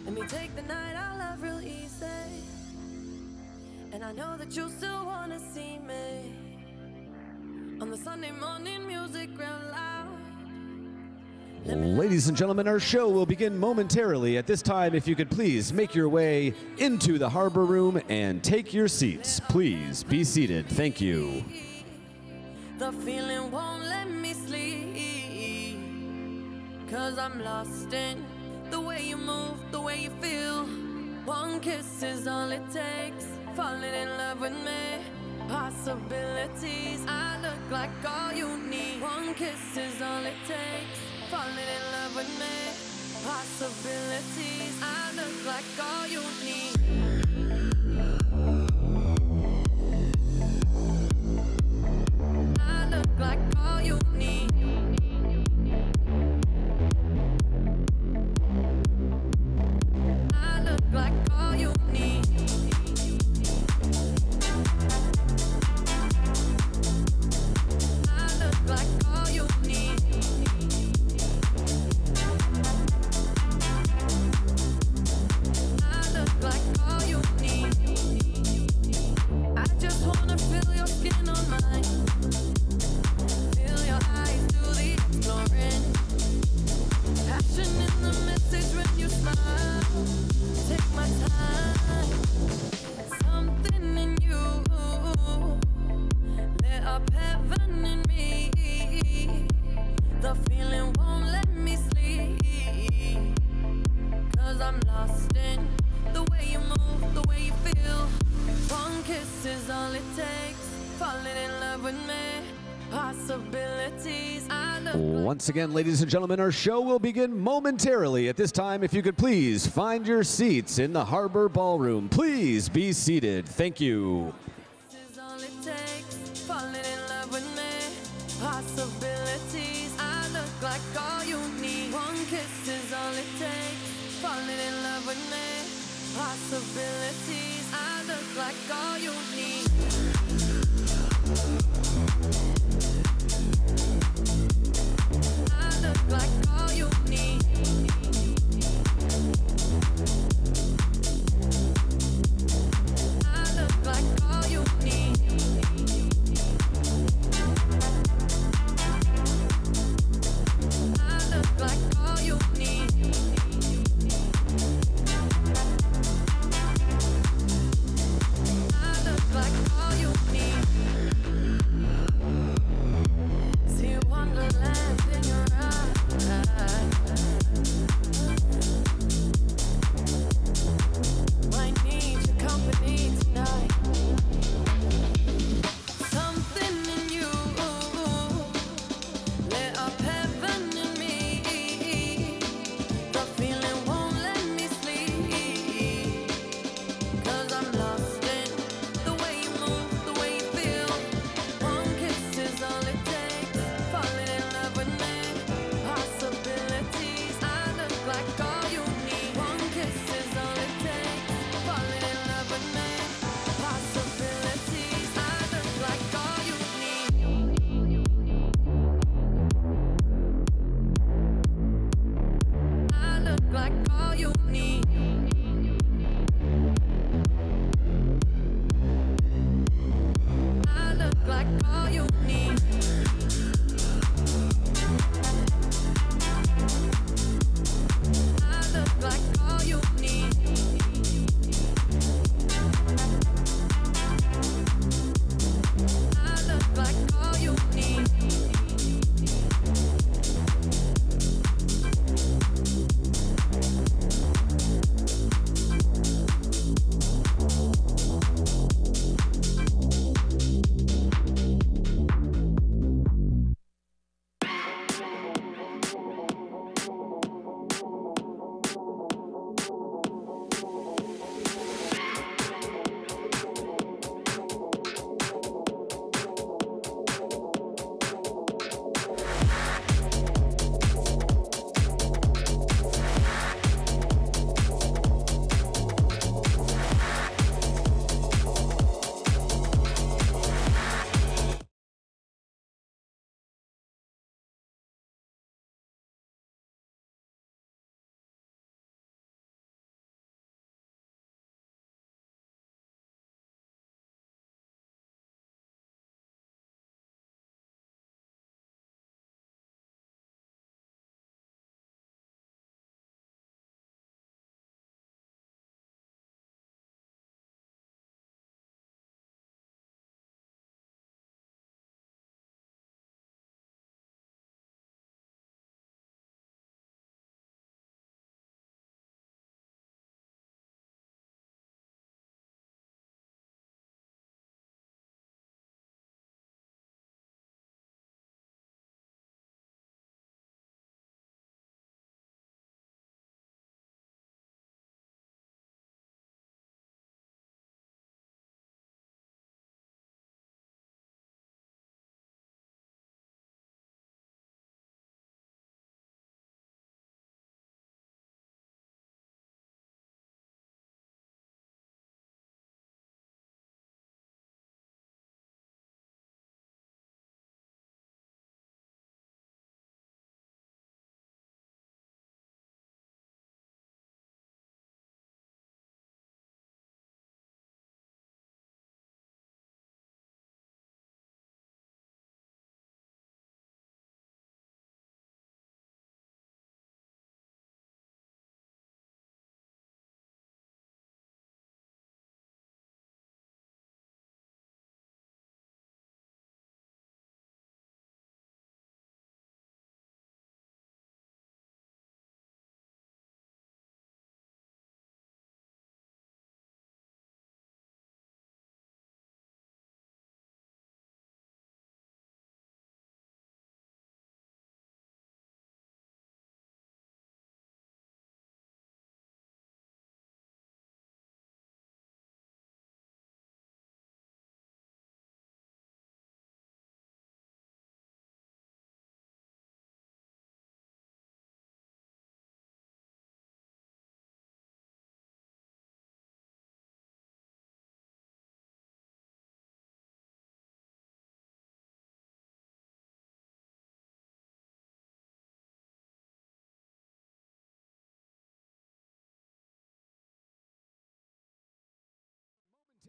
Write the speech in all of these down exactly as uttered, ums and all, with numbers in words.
Let me take the night I love real easy. And I know that you still wanna see me on the Sunday morning music real loud. Ladies and gentlemen, our show will begin momentarily. At this time, if you could please make your way into the Harbor Room and take your seats. Please be seated. Thank you. The feeling won't let me sleep, 'cause I'm lost in the way you move, the way you feel. One kiss is all it takes, falling in love with me. Possibilities, I look like all you need. One kiss is all it takes, falling in love with me. Possibilities, I look like all you need. I look like all you need. I look like all you need. I look like all you need. I look like all you need. I just wanna feel your skin on mine. Feel your eyes do the exploring. Passion in the message when you smile. Take my time. Something in you lit up heaven in me. The feeling won't let me sleep, 'cause I'm lost in the way you move, the way you feel. One kiss is all it takes, falling in love with me. Possibilities, I look like. Once again, ladies and gentlemen, our show will begin momentarily. At this time, if you could please find your seats in the Harbor Ballroom. Please be seated. Thank you. This is all it takes, falling in love with me. Possibilities, I look like all you need. One kiss is all it takes, falling in love with me. Possibilities, I look like all you need. I look like all you need. I look like all you need. I look like all you need. I look like all you need. See wonderland in your eyes. Might need your company tonight. Something in you lit up heaven in me. The feeling won't let me sleep, 'cause I'm lost in the way you move, the way you feel. One kiss is all it takes, falling in love with me. Possibilities, I look like all you need. One kiss is all it takes, falling in love with me. Possibilities, I look like all you need. I look like all you need. I look like all you need. I look like all you need. I look like all you need. I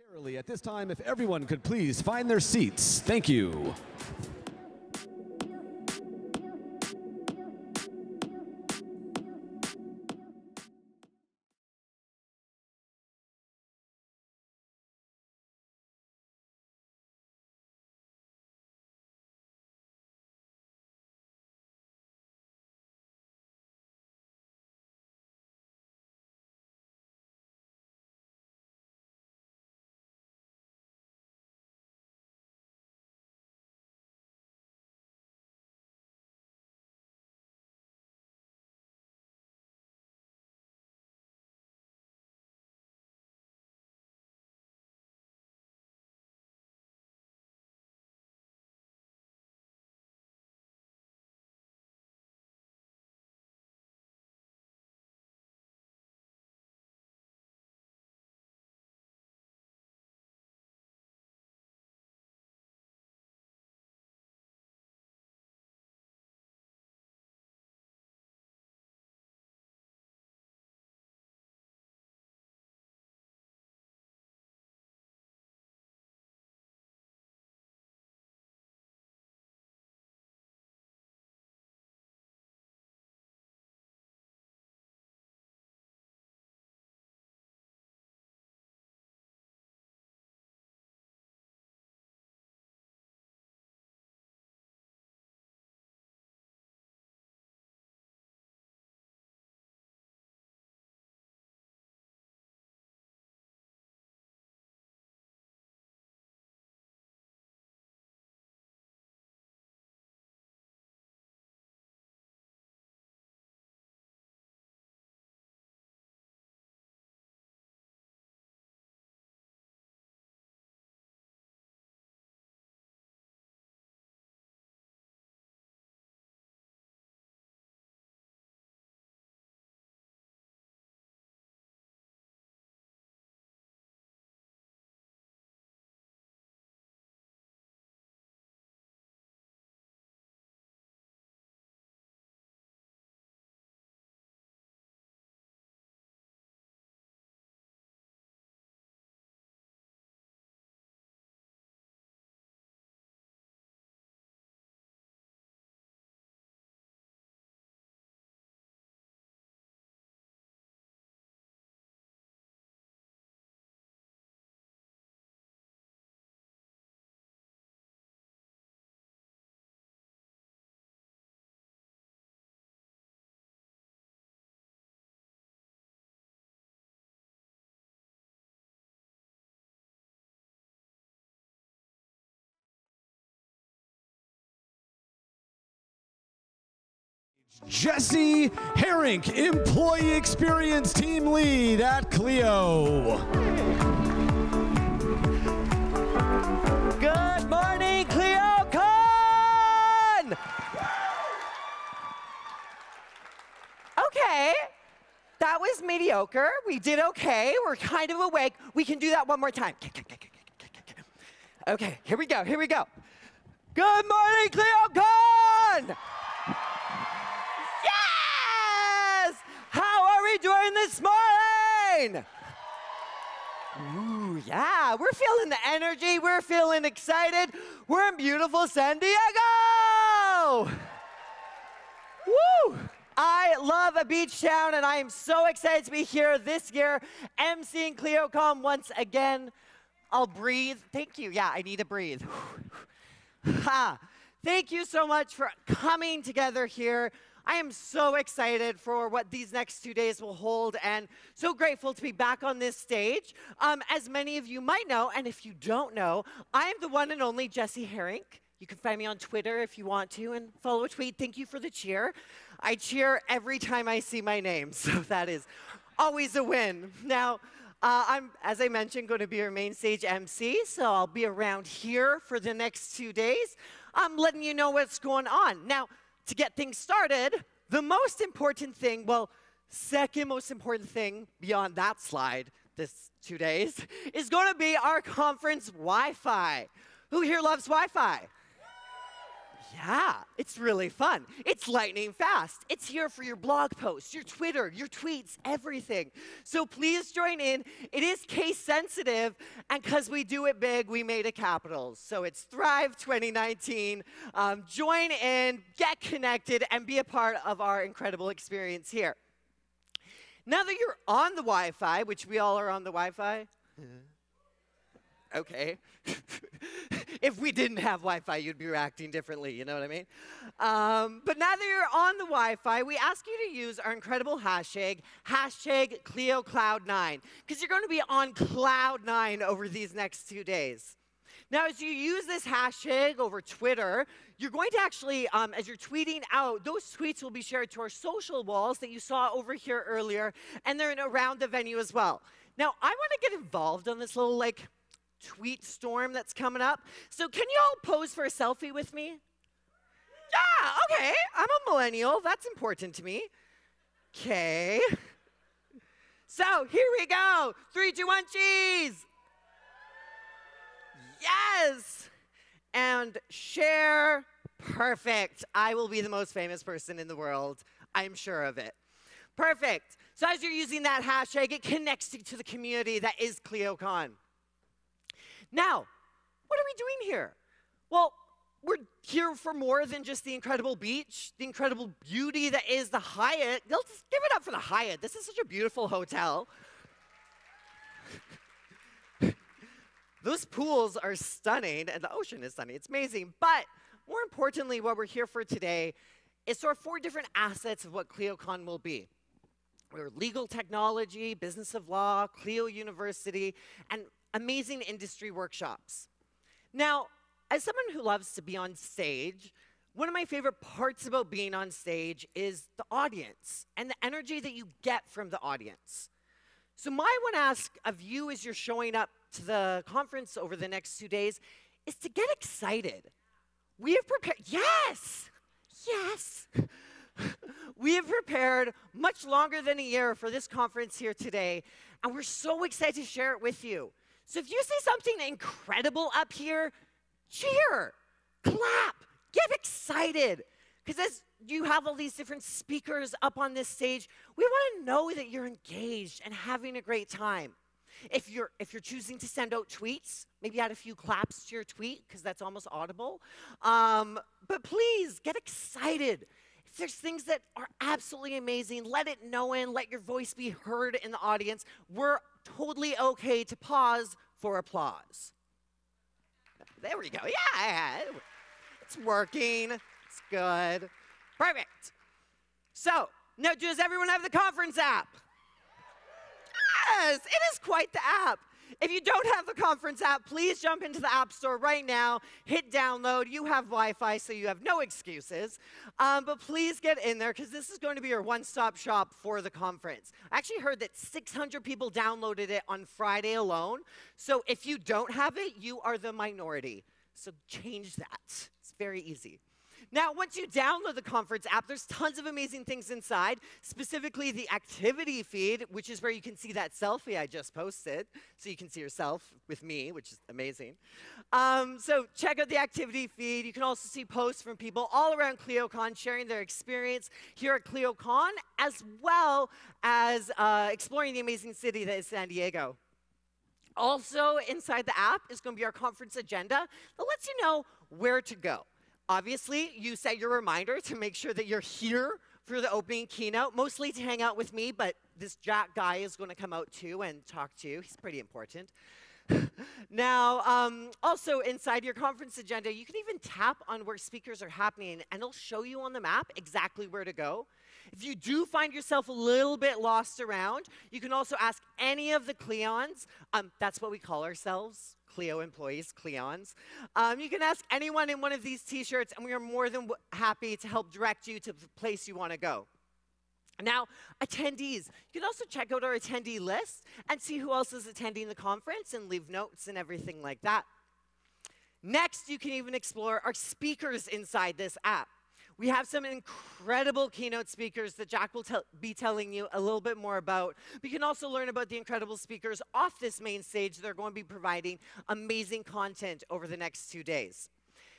At this time, if everyone could please find their seats. Thank you. Jesse Herink, Employee Experience Team Lead at Clio. Good morning, Clio Con! Okay, that was mediocre. We did okay. We're kind of awake. We can do that one more time. Okay, here we go, here we go. Good morning, Clio Con! Yes! How are we doing this morning? Ooh, yeah, we're feeling the energy. We're feeling excited. We're in beautiful San Diego! Woo! I love a beach town, and I am so excited to be here this year, emceeing ClioCon once again. I'll breathe. Thank you. Yeah, I need to breathe. Ha! Thank you so much for coming together here. I am so excited for what these next two days will hold, and so grateful to be back on this stage. Um, as many of you might know, and if you don't know, I am the one and only Jesse Herink. You can find me on Twitter if you want to, and follow a tweet. Thank you for the cheer. I cheer every time I see my name, so that is always a win. Now, uh, I'm, as I mentioned, going to be your main stage M C, so I'll be around here for the next two days. I'm letting you know what's going on. Now, to get things started, the most important thing, well, second most important thing beyond that slide this two days, is going to be our conference Wi-Fi. Who here loves Wi-Fi? Yeah, it's really fun. It's lightning fast. It's here for your blog posts, your Twitter, your tweets, everything. So please join in. It is case sensitive, and because we do it big, we made it capitals. So it's Thrive twenty nineteen. Um, join in, get connected, and be a part of our incredible experience here. Now that you're on the Wi-Fi, which we all are on the Wi-Fi, okay. If we didn't have Wi-Fi, you'd be reacting differently, you know what I mean? Um, but now that you're on the Wi-Fi, we ask you to use our incredible hashtag, hashtag Clio Cloud nine, because you're going to be on Cloud nine over these next two days. Now, as you use this hashtag over Twitter, you're going to actually, um, as you're tweeting out, those tweets will be shared to our social walls that you saw over here earlier, and they're in around the venue as well. Now, I want to get involved on this little, like, tweet storm that's coming up. So can you all pose for a selfie with me? Yeah, okay. I'm a millennial. That's important to me. Okay. So here we go. Three, two, one, cheese. Yes. And share. Perfect. I will be the most famous person in the world. I'm sure of it. Perfect. So as you're using that hashtag, it connects you to the community that is ClioCon. Now, what are we doing here? Well, we're here for more than just the incredible beach, the incredible beauty that is the Hyatt. Let's give it up for the Hyatt. This is such a beautiful hotel. Those pools are stunning, and the ocean is stunning. It's amazing. But more importantly, what we're here for today is sort of four different assets of what ClioCon will be. We're legal technology, business of law, Clio University, and amazing industry workshops. Now, as someone who loves to be on stage, one of my favorite parts about being on stage is the audience and the energy that you get from the audience. So my one ask of you as you're showing up to the conference over the next two days is to get excited. We have prepared, yes, yes. We have prepared much longer than a year for this conference here today, and we're so excited to share it with you. So if you see something incredible up here, cheer, clap, get excited. Because as you have all these different speakers up on this stage, we want to know that you're engaged and having a great time. If you're, if you're choosing to send out tweets, maybe add a few claps to your tweet, because that's almost audible. Um, but please, get excited. If there's things that are absolutely amazing, let it know in, let your voice be heard in the audience. We're totally okay to pause for applause. There we go. Yeah, it's working. It's good. Perfect. So, now does everyone have the conference app? Yes, it is quite the app. If you don't have the conference app, please jump into the App Store right now, hit download. You have Wi-Fi, so you have no excuses. Um, but please get in there, because this is going to be your one-stop shop for the conference. I actually heard that six hundred people downloaded it on Friday alone. So if you don't have it, you are the minority. So change that. It's very easy. Now, once you download the conference app, there's tons of amazing things inside, specifically the activity feed, which is where you can see that selfie I just posted. So you can see yourself with me, which is amazing. Um, so check out the activity feed. You can also see posts from people all around ClioCon sharing their experience here at ClioCon, as well as uh, exploring the amazing city that is San Diego. Also, inside the app is going to be our conference agenda that lets you know where to go. Obviously, you set your reminder to make sure that you're here for the opening keynote, mostly to hang out with me, but this Jack guy is going to come out too and talk to you. He's pretty important. Now, um, also inside your conference agenda, you can even tap on where speakers are happening, and it'll show you on the map exactly where to go. If you do find yourself a little bit lost around, you can also ask any of the Cleons. Um, that's what we call ourselves. Clio employees, Cleons. Um, you can ask anyone in one of these t-shirts, and we are more than happy to help direct you to the place you want to go. Now, attendees, you can also check out our attendee list and see who else is attending the conference and leave notes and everything like that. Next, you can even explore our speakers inside this app. We have some incredible keynote speakers that Jack will tell, be telling you a little bit more about. We can also learn about the incredible speakers off this main stage that are going to be providing amazing content over the next two days.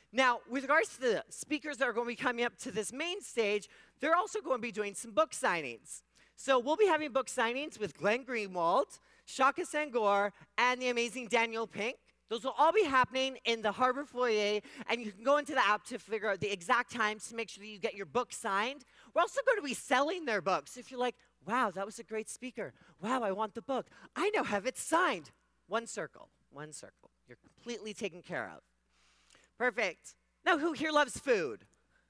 Now, with regards to the speakers that are going to be coming up to this main stage, they're also going to be doing some book signings. So we'll be having book signings with Glenn Greenwald, Shaka Sangor, and the amazing Daniel Pink. Those will all be happening in the Harbor Foyer, and you can go into the app to figure out the exact times to make sure that you get your book signed. We're also going to be selling their books. If you're like, wow, that was a great speaker. Wow, I want the book. I now have it signed. One circle, one circle. You're completely taken care of. Perfect. Now, who here loves food?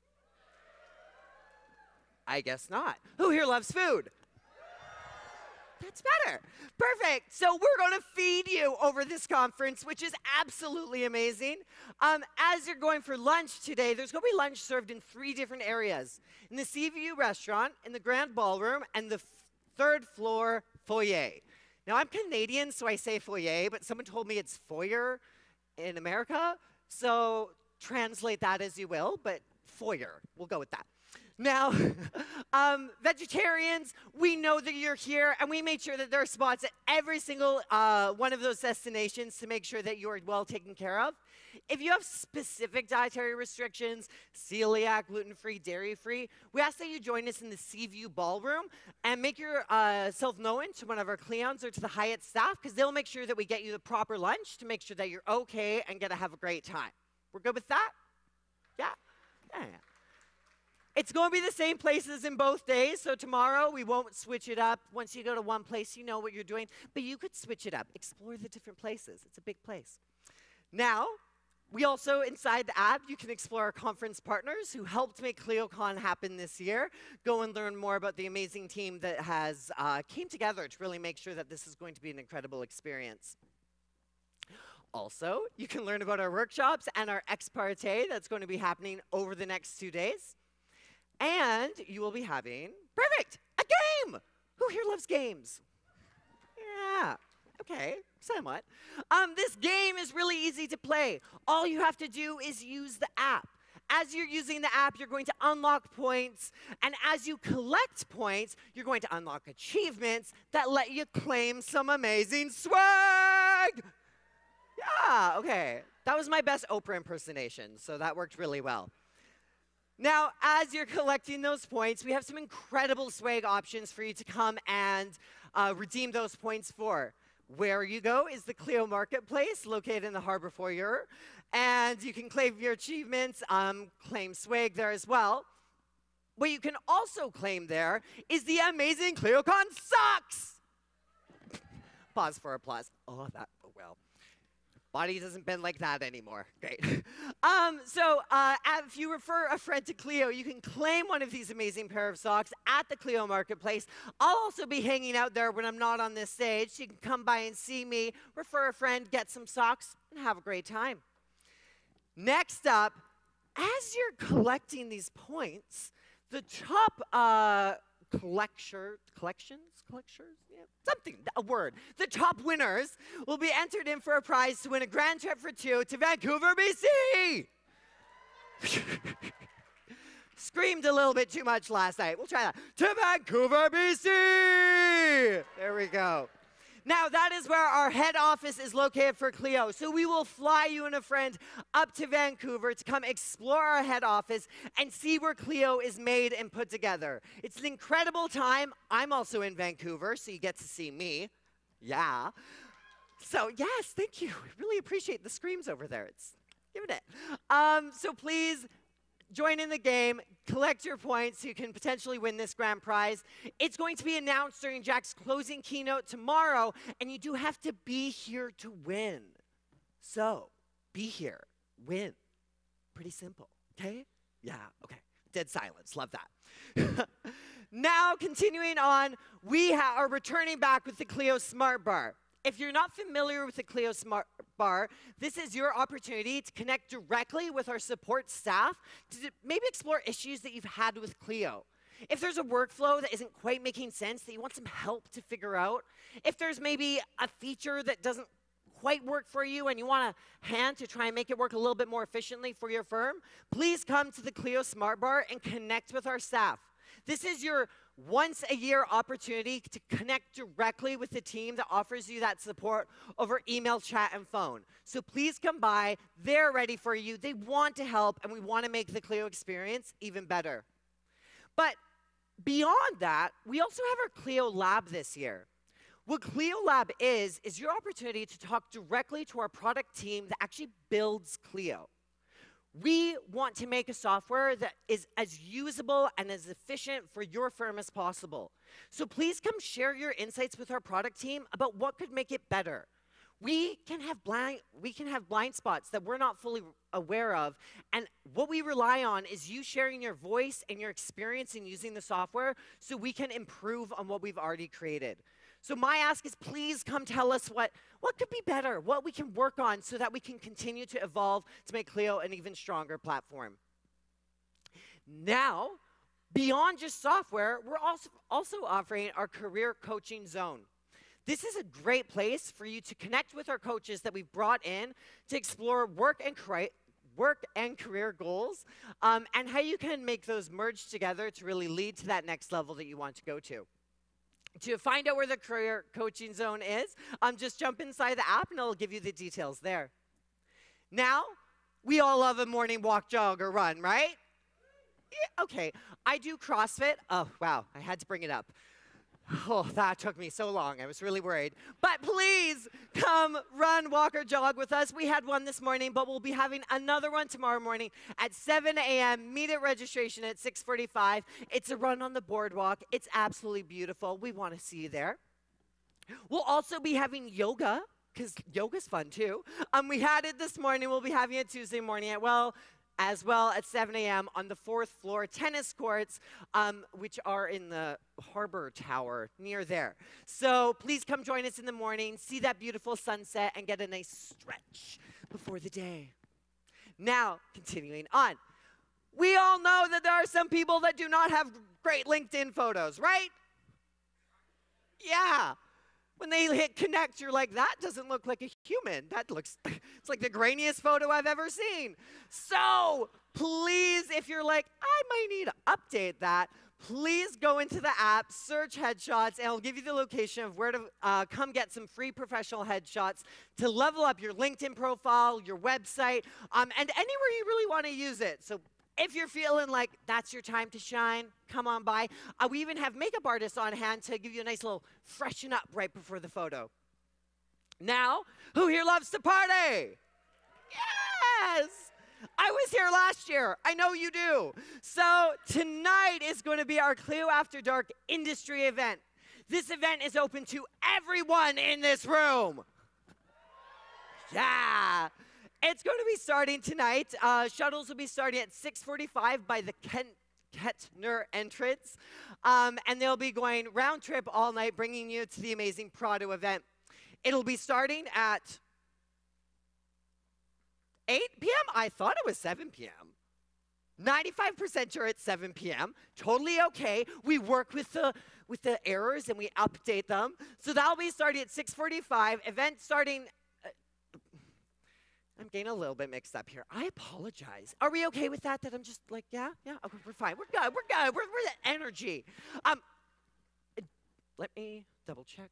I guess not. Who here loves food? That's better. Perfect. So we're going to feed you over this conference, which is absolutely amazing. Um, as you're going for lunch today, there's going to be lunch served in three different areas. In the Seaview restaurant, in the Grand Ballroom, and the third floor foyer. Now, I'm Canadian, so I say foyer, but someone told me it's foyer in America. So translate that as you will, but foyer. We'll go with that. Now, um, vegetarians, we know that you're here, and we made sure that there are spots at every single uh, one of those destinations to make sure that you are well taken care of. If you have specific dietary restrictions, celiac, gluten-free, dairy-free, we ask that you join us in the Seaview Ballroom and make yourself uh, known to one of our Cleons or to the Hyatt staff, because they'll make sure that we get you the proper lunch to make sure that you're okay and get to have a great time. We're good with that? Yeah? Yeah, yeah. It's going to be the same places in both days, so tomorrow we won't switch it up. Once you go to one place, you know what you're doing, but you could switch it up. Explore the different places. It's a big place. Now, we also, inside the app, you can explore our conference partners who helped make ClioCon happen this year. Go and learn more about the amazing team that has uh, came together to really make sure that this is going to be an incredible experience. Also, you can learn about our workshops and our ex parte that's going to be happening over the next two days. And you will be having, perfect, a game! Who here loves games? Yeah, okay, somewhat. Um, this game is really easy to play. All you have to do is use the app. As you're using the app, you're going to unlock points, and as you collect points, you're going to unlock achievements that let you claim some amazing swag! Yeah, okay. That was my best Oprah impersonation, so that worked really well. Now, as you're collecting those points, we have some incredible swag options for you to come and uh, redeem those points for. Where you go is the Clio Marketplace, located in the Harbor Foyer, and you can claim your achievements, um, claim swag there as well. What you can also claim there is the amazing ClioCon socks! Pause for applause. Oh, that, oh well. Body doesn't bend like that anymore. Great. um, so uh, if you refer a friend to Clio, you can claim one of these amazing pair of socks at the Clio Marketplace. I'll also be hanging out there when I'm not on this stage, so you can come by and see me, refer a friend, get some socks, and have a great time. Next up, as you're collecting these points, the top uh, collector, collections, collectors, yeah, something, a word. The top winners will be entered in for a prize to win a grand trip for two to Vancouver, B C. Screamed a little bit too much last night. We'll try that. To Vancouver, B C. There we go. Now, that is where our head office is located for Clio. So we will fly you and a friend up to Vancouver to come explore our head office and see where Clio is made and put together. It's an incredible time. I'm also in Vancouver, so you get to see me. Yeah. So, yes, thank you. I really appreciate the screams over there. It's give it. Um, so please join in the game, collect your points so you can potentially win this grand prize. It's going to be announced during Jack's closing keynote tomorrow, and you do have to be here to win. So, be here, win. Pretty simple, okay? Yeah, okay. Dead silence, love that. Now, continuing on, we are returning back with the Clio Smart Bar. If you're not familiar with the Clio Smart Bar, this is your opportunity to connect directly with our support staff to maybe explore issues that you've had with Clio. If there's a workflow that isn't quite making sense that you want some help to figure out, if there's maybe a feature that doesn't quite work for you and you want a hand to try and make it work a little bit more efficiently for your firm, please come to the Clio Smart Bar and connect with our staff. This is your once-a-year opportunity to connect directly with the team that offers you that support over email, chat, and phone. So please come by. They're ready for you. They want to help, and we want to make the Clio experience even better. But beyond that, we also have our Clio Lab this year. What Clio Lab is, is your opportunity to talk directly to our product team that actually builds Clio. We want to make a software that is as usable and as efficient for your firm as possible. So please come share your insights with our product team about what could make it better. We can have blind, we can have blind spots that we're not fully aware of, and what we rely on is you sharing your voice and your experience in using the software so we can improve on what we've already created. So my ask is, please come tell us what, what could be better, what we can work on so that we can continue to evolve to make Clio an even stronger platform. Now, beyond just software, we're also, also offering our career coaching zone. This is a great place for you to connect with our coaches that we've brought in to explore work and, work and career goals um, and how you can make those merge together to really lead to that next level that you want to go to. To find out where the career coaching zone is, um, just jump inside the app and it'll give you the details there. Now, we all love a morning walk, jog, or run, right? Yeah, okay, I do CrossFit. Oh, wow, I had to bring it up. Oh, that took me so long. I was really worried. But please come run, walk, or jog with us. We had one this morning, but we'll be having another one tomorrow morning at seven A M Meet at registration at six forty-five. It's a run on the boardwalk. It's absolutely beautiful. We want to see you there. We'll also be having yoga, because yoga's fun too. Um, we had it this morning. We'll be having it Tuesday morning at, well, as well at seven A M on the fourth floor tennis courts, um, which are in the harbor tower near there. So please come join us in the morning, see that beautiful sunset, and get a nice stretch before the day. Now, continuing on. We all know that there are some people that do not have great LinkedIn photos, right? Yeah. When they hit connect, you're like, that doesn't look like a human. That looks, it's like the grainiest photo I've ever seen. So please, if you're like, I might need to update that, please go into the app, search headshots, and it'll give you the location of where to uh, come get some free professional headshots to level up your LinkedIn profile, your website, um, and anywhere you really want to use it. So if you're feeling like that's your time to shine, come on by. Uh, we even have makeup artists on hand to give you a nice little freshen up right before the photo. Now, who here loves to party? Yes! I was here last year. I know you do. So tonight is going to be our Clio After Dark industry event. This event is open to everyone in this room. Yeah. It's going to be starting tonight. Uh, shuttles will be starting at six forty-five by the Kent Kettner entrance. Um, and they'll be going round trip all night, bringing you to the amazing Prado event. It'll be starting at eight P M? I thought it was seven P M ninety-five percent sure it's seven P M Totally okay. We work with the, with the errors and we update them. So that'll be starting at six forty-five. Event starting... I'm getting a little bit mixed up here. I apologize. Are we okay with that? That I'm just like, yeah, yeah, okay, we're fine. We're good. We're good. We're, we're the energy. Um, let me double check.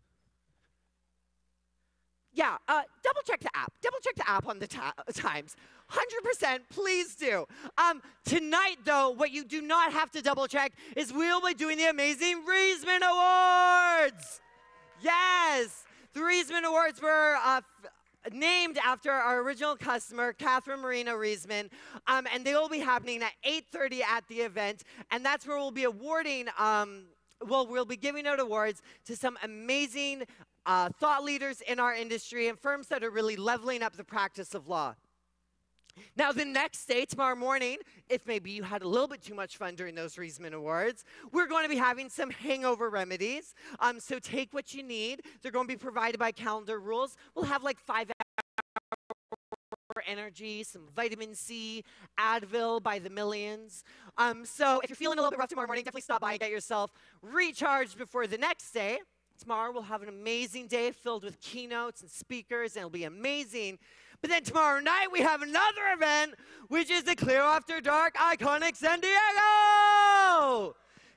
Yeah, uh, double check the app. Double check the app on the times. one hundred percent, please do. Um, tonight, though, what you do not have to double check is we'll be doing the amazing Reisman Awards. Yes, the Reisman Awards were uh, named after our original customer, Catherine Marina Reisman, um, and they will be happening at eight thirty at the event, and that's where we'll be awarding, um, well, we'll be giving out awards to some amazing uh, thought leaders in our industry and firms that are really leveling up the practice of law. Now, the next day, tomorrow morning, if maybe you had a little bit too much fun during those Reisman Awards, we're going to be having some hangover remedies. Um, so take what you need. They're going to be provided by Calendar Rules. We'll have like five hour energy, some vitamin C, Advil by the millions. Um, so if you're feeling a little bit rough tomorrow morning, definitely stop by and get yourself recharged before the next day. Tomorrow we'll have an amazing day filled with keynotes and speakers, and it'll be amazing. But then tomorrow night we have another event, which is the Clio After Dark Iconic San Diego!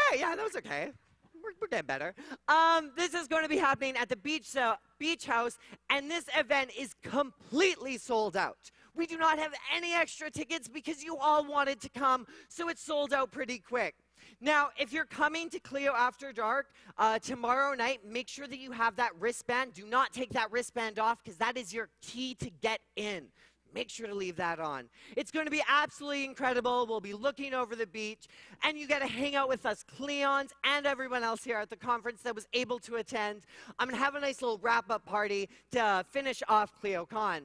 right, yeah, that was okay. We're, we're getting better. Um, this is going to be happening at the beach, so, beach house, and this event is completely sold out. We do not have any extra tickets because you all wanted to come, so it's sold out pretty quick. Now, if you're coming to Clio After Dark uh, tomorrow night, make sure that you have that wristband. Do not take that wristband off because that is your key to get in. Make sure to leave that on. It's going to be absolutely incredible. We'll be looking over the beach, and you get to hang out with us Cleons and everyone else here at the conference that was able to attend. I'm going to have a nice little wrap-up party to finish off ClioCon.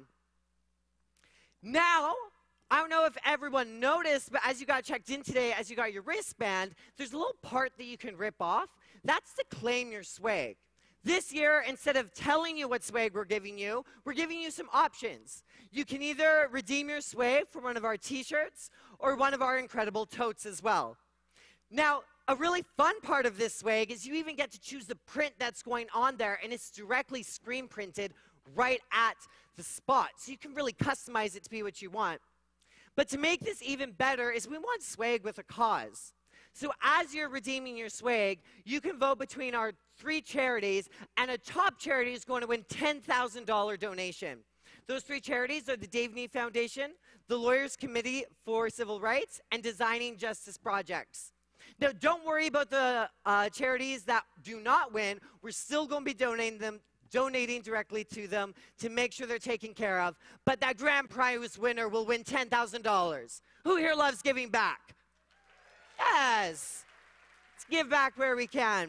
Now, I don't know if everyone noticed, but as you got checked in today, as you got your wristband, there's a little part that you can rip off. That's to claim your swag. This year, instead of telling you what swag we're giving you, we're giving you some options. You can either redeem your swag for one of our t-shirts or one of our incredible totes as well. Now, a really fun part of this swag is you even get to choose the print that's going on there, and it's directly screen printed right at the spot. So you can really customize it to be what you want. But to make this even better is we want swag with a cause. So as you're redeeming your swag, you can vote between our three charities, and a top charity is going to win ten thousand dollar donation. Those three charities are the Dave Nee Foundation, the Lawyers Committee for Civil Rights, and Designing Justice Projects. Now, don't worry about the uh, charities that do not win. We're still going to be donating them, donating directly to them to make sure they're taken care of. But that grand prize winner will win ten thousand dollars. Who here loves giving back? Yes. Let's give back where we can.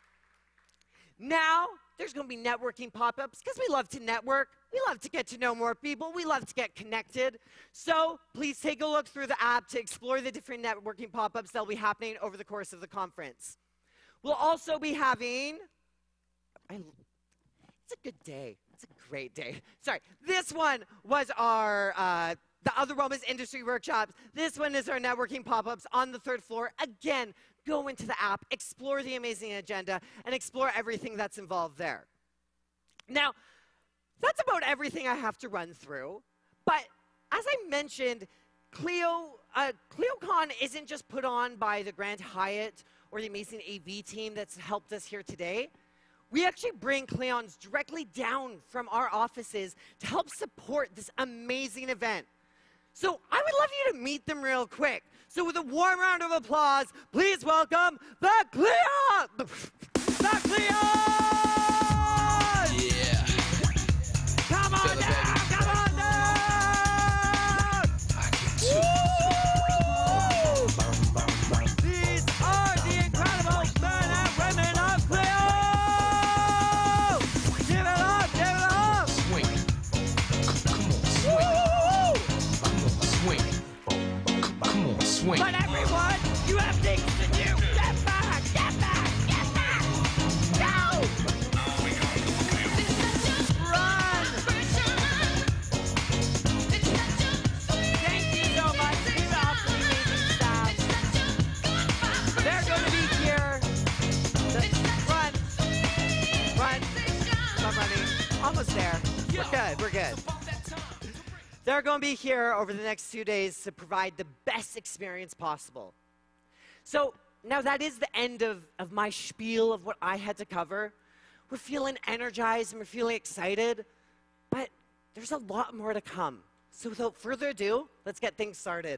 Now, there's going to be networking pop-ups because we love to network. We love to get to know more people. We love to get connected. So please take a look through the app to explore the different networking pop-ups that will be happening over the course of the conference. We'll also be having, I, it's a good day. It's a great day. Sorry, this one was our, uh, the other one was industry workshops. This one is our networking pop-ups on the third floor. Again, go into the app, explore the amazing agenda, and explore everything that's involved there. Now, that's about everything I have to run through. But as I mentioned, Clio, uh, ClioCon isn't just put on by the Grand Hyatt or the amazing A V team that's helped us here today. We actually bring Cleons directly down from our offices to help support this amazing event. So I would love you to meet them real quick. So with a warm round of applause, please welcome the Clio! The, the Clio! Yeah. Come on down! Come on down! Woo! These are the incredible men and women of Clio! Give it up! Give it up! Swing. Come on, swing. Come on, swing. But everyone, you have things to do. Get back! Get back! Get back! Go! Run! Thank you so much. Give it up for the amazing staff. They're going to be here. The, run! Run! Come running. Almost there. We're good. We're good. They're going to be here over the next two days to provide the best experience possible. So now that is the end of, of my spiel of what I had to cover. We're feeling energized and we're feeling excited, but there's a lot more to come. So without further ado, let's get things started.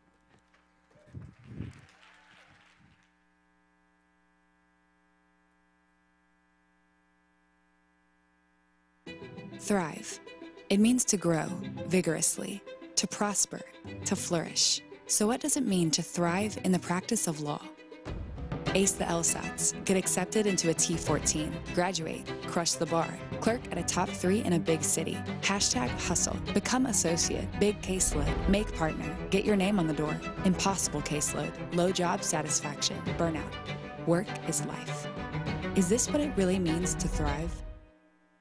Thrive. It means to grow vigorously, to prosper, to flourish. So what does it mean to thrive in the practice of law? Ace the LSATs, get accepted into a T fourteen, graduate, crush the bar, clerk at a top three in a big city, hashtag hustle, become associate, big caseload, make partner, get your name on the door, impossible caseload, low job satisfaction, burnout. Work is life. Is this what it really means to thrive?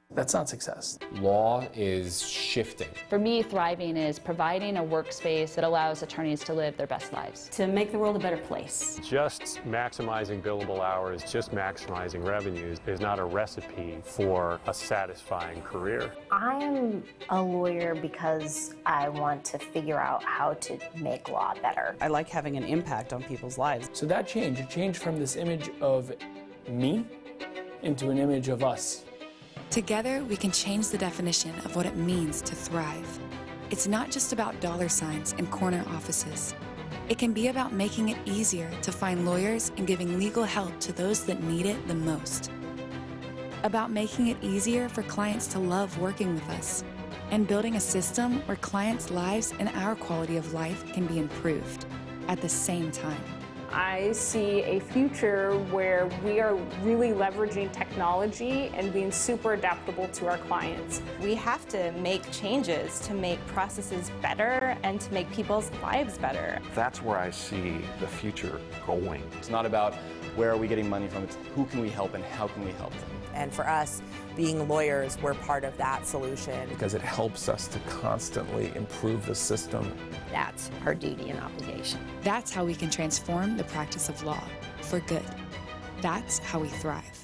That's not success. Law is shifting. For me, thriving is providing a workspace that allows attorneys to live their best lives. To make the world a better place. Just maximizing billable hours, just maximizing revenues is not a recipe for a satisfying career. I am a lawyer because I want to figure out how to make law better. I like having an impact on people's lives. So that change, it changed from this image of me into an image of us. Together, we can change the definition of what it means to thrive. It's not just about dollar signs and corner offices. It can be about making it easier to find lawyers and giving legal help to those that need it the most. About making it easier for clients to love working with us and building a system where clients' lives and our quality of life can be improved at the same time. I see a future where we are really leveraging technology and being super adaptable to our clients. We have to make changes to make processes better and to make people's lives better. That's where I see the future going. It's not about where are we getting money from, it's who can we help and how can we help them. And for us, being lawyers, we're part of that solution. Because it helps us to constantly improve the system. That's our duty and obligation. That's how we can transform the practice of law for good. That's how we thrive.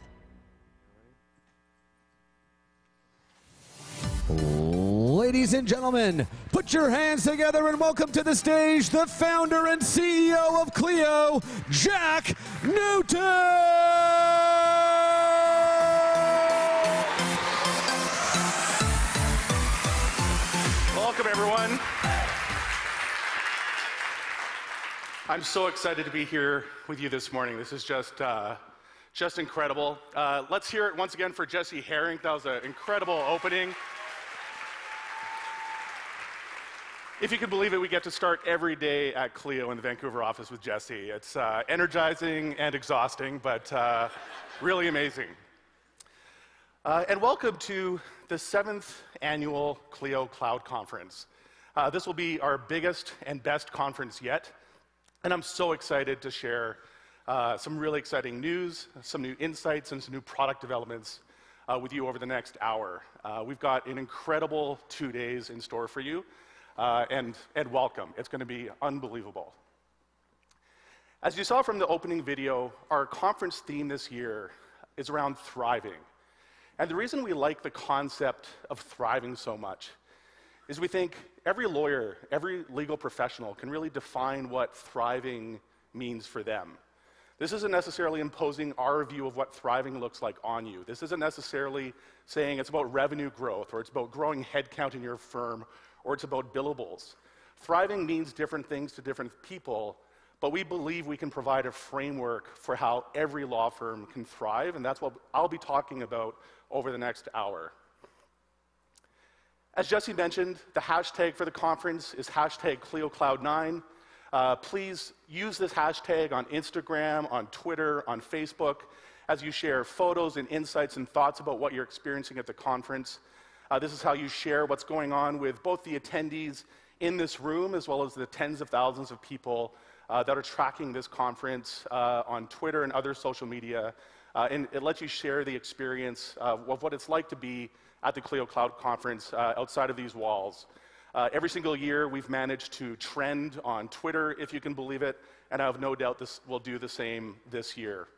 Ladies and gentlemen, put your hands together and welcome to the stage the founder and C E O of Clio, Jack Newton! Welcome, everyone. I'm so excited to be here with you this morning. This is just, uh, just incredible. Uh, let's hear it once again for Jesse Herring. That was an incredible opening. If you can believe it, we get to start every day at Clio in the Vancouver office with Jesse. It's uh, energizing and exhausting, but uh, really amazing. Uh, and welcome to the seventh annual Clio Cloud Conference. Uh, this will be our biggest and best conference yet, and I'm so excited to share uh, some really exciting news, some new insights, and some new product developments uh, with you over the next hour. Uh, we've got an incredible two days in store for you, uh, and, and welcome. It's going to be unbelievable. As you saw from the opening video, our conference theme this year is around thriving. And the reason we like the concept of thriving so much is we think every lawyer, every legal professional can really define what thriving means for them. This isn't necessarily imposing our view of what thriving looks like on you. This isn't necessarily saying it's about revenue growth, or it's about growing headcount in your firm, or it's about billables. Thriving means different things to different people, but we believe we can provide a framework for how every law firm can thrive, and that's what I'll be talking about over the next hour. As Jesse mentioned, the hashtag for the conference is hashtag Clio Cloud nine. Uh, please use this hashtag on Instagram, on Twitter, on Facebook, as you share photos and insights and thoughts about what you're experiencing at the conference. Uh, this is how you share what's going on with both the attendees in this room, as well as the tens of thousands of people uh, that are tracking this conference uh, on Twitter and other social media. Uh, and it lets you share the experience uh, of what it's like to be at the Clio Cloud Conference uh, outside of these walls. Uh, every single year, we've managed to trend on Twitter, if you can believe it, and I have no doubt this will do the same this year.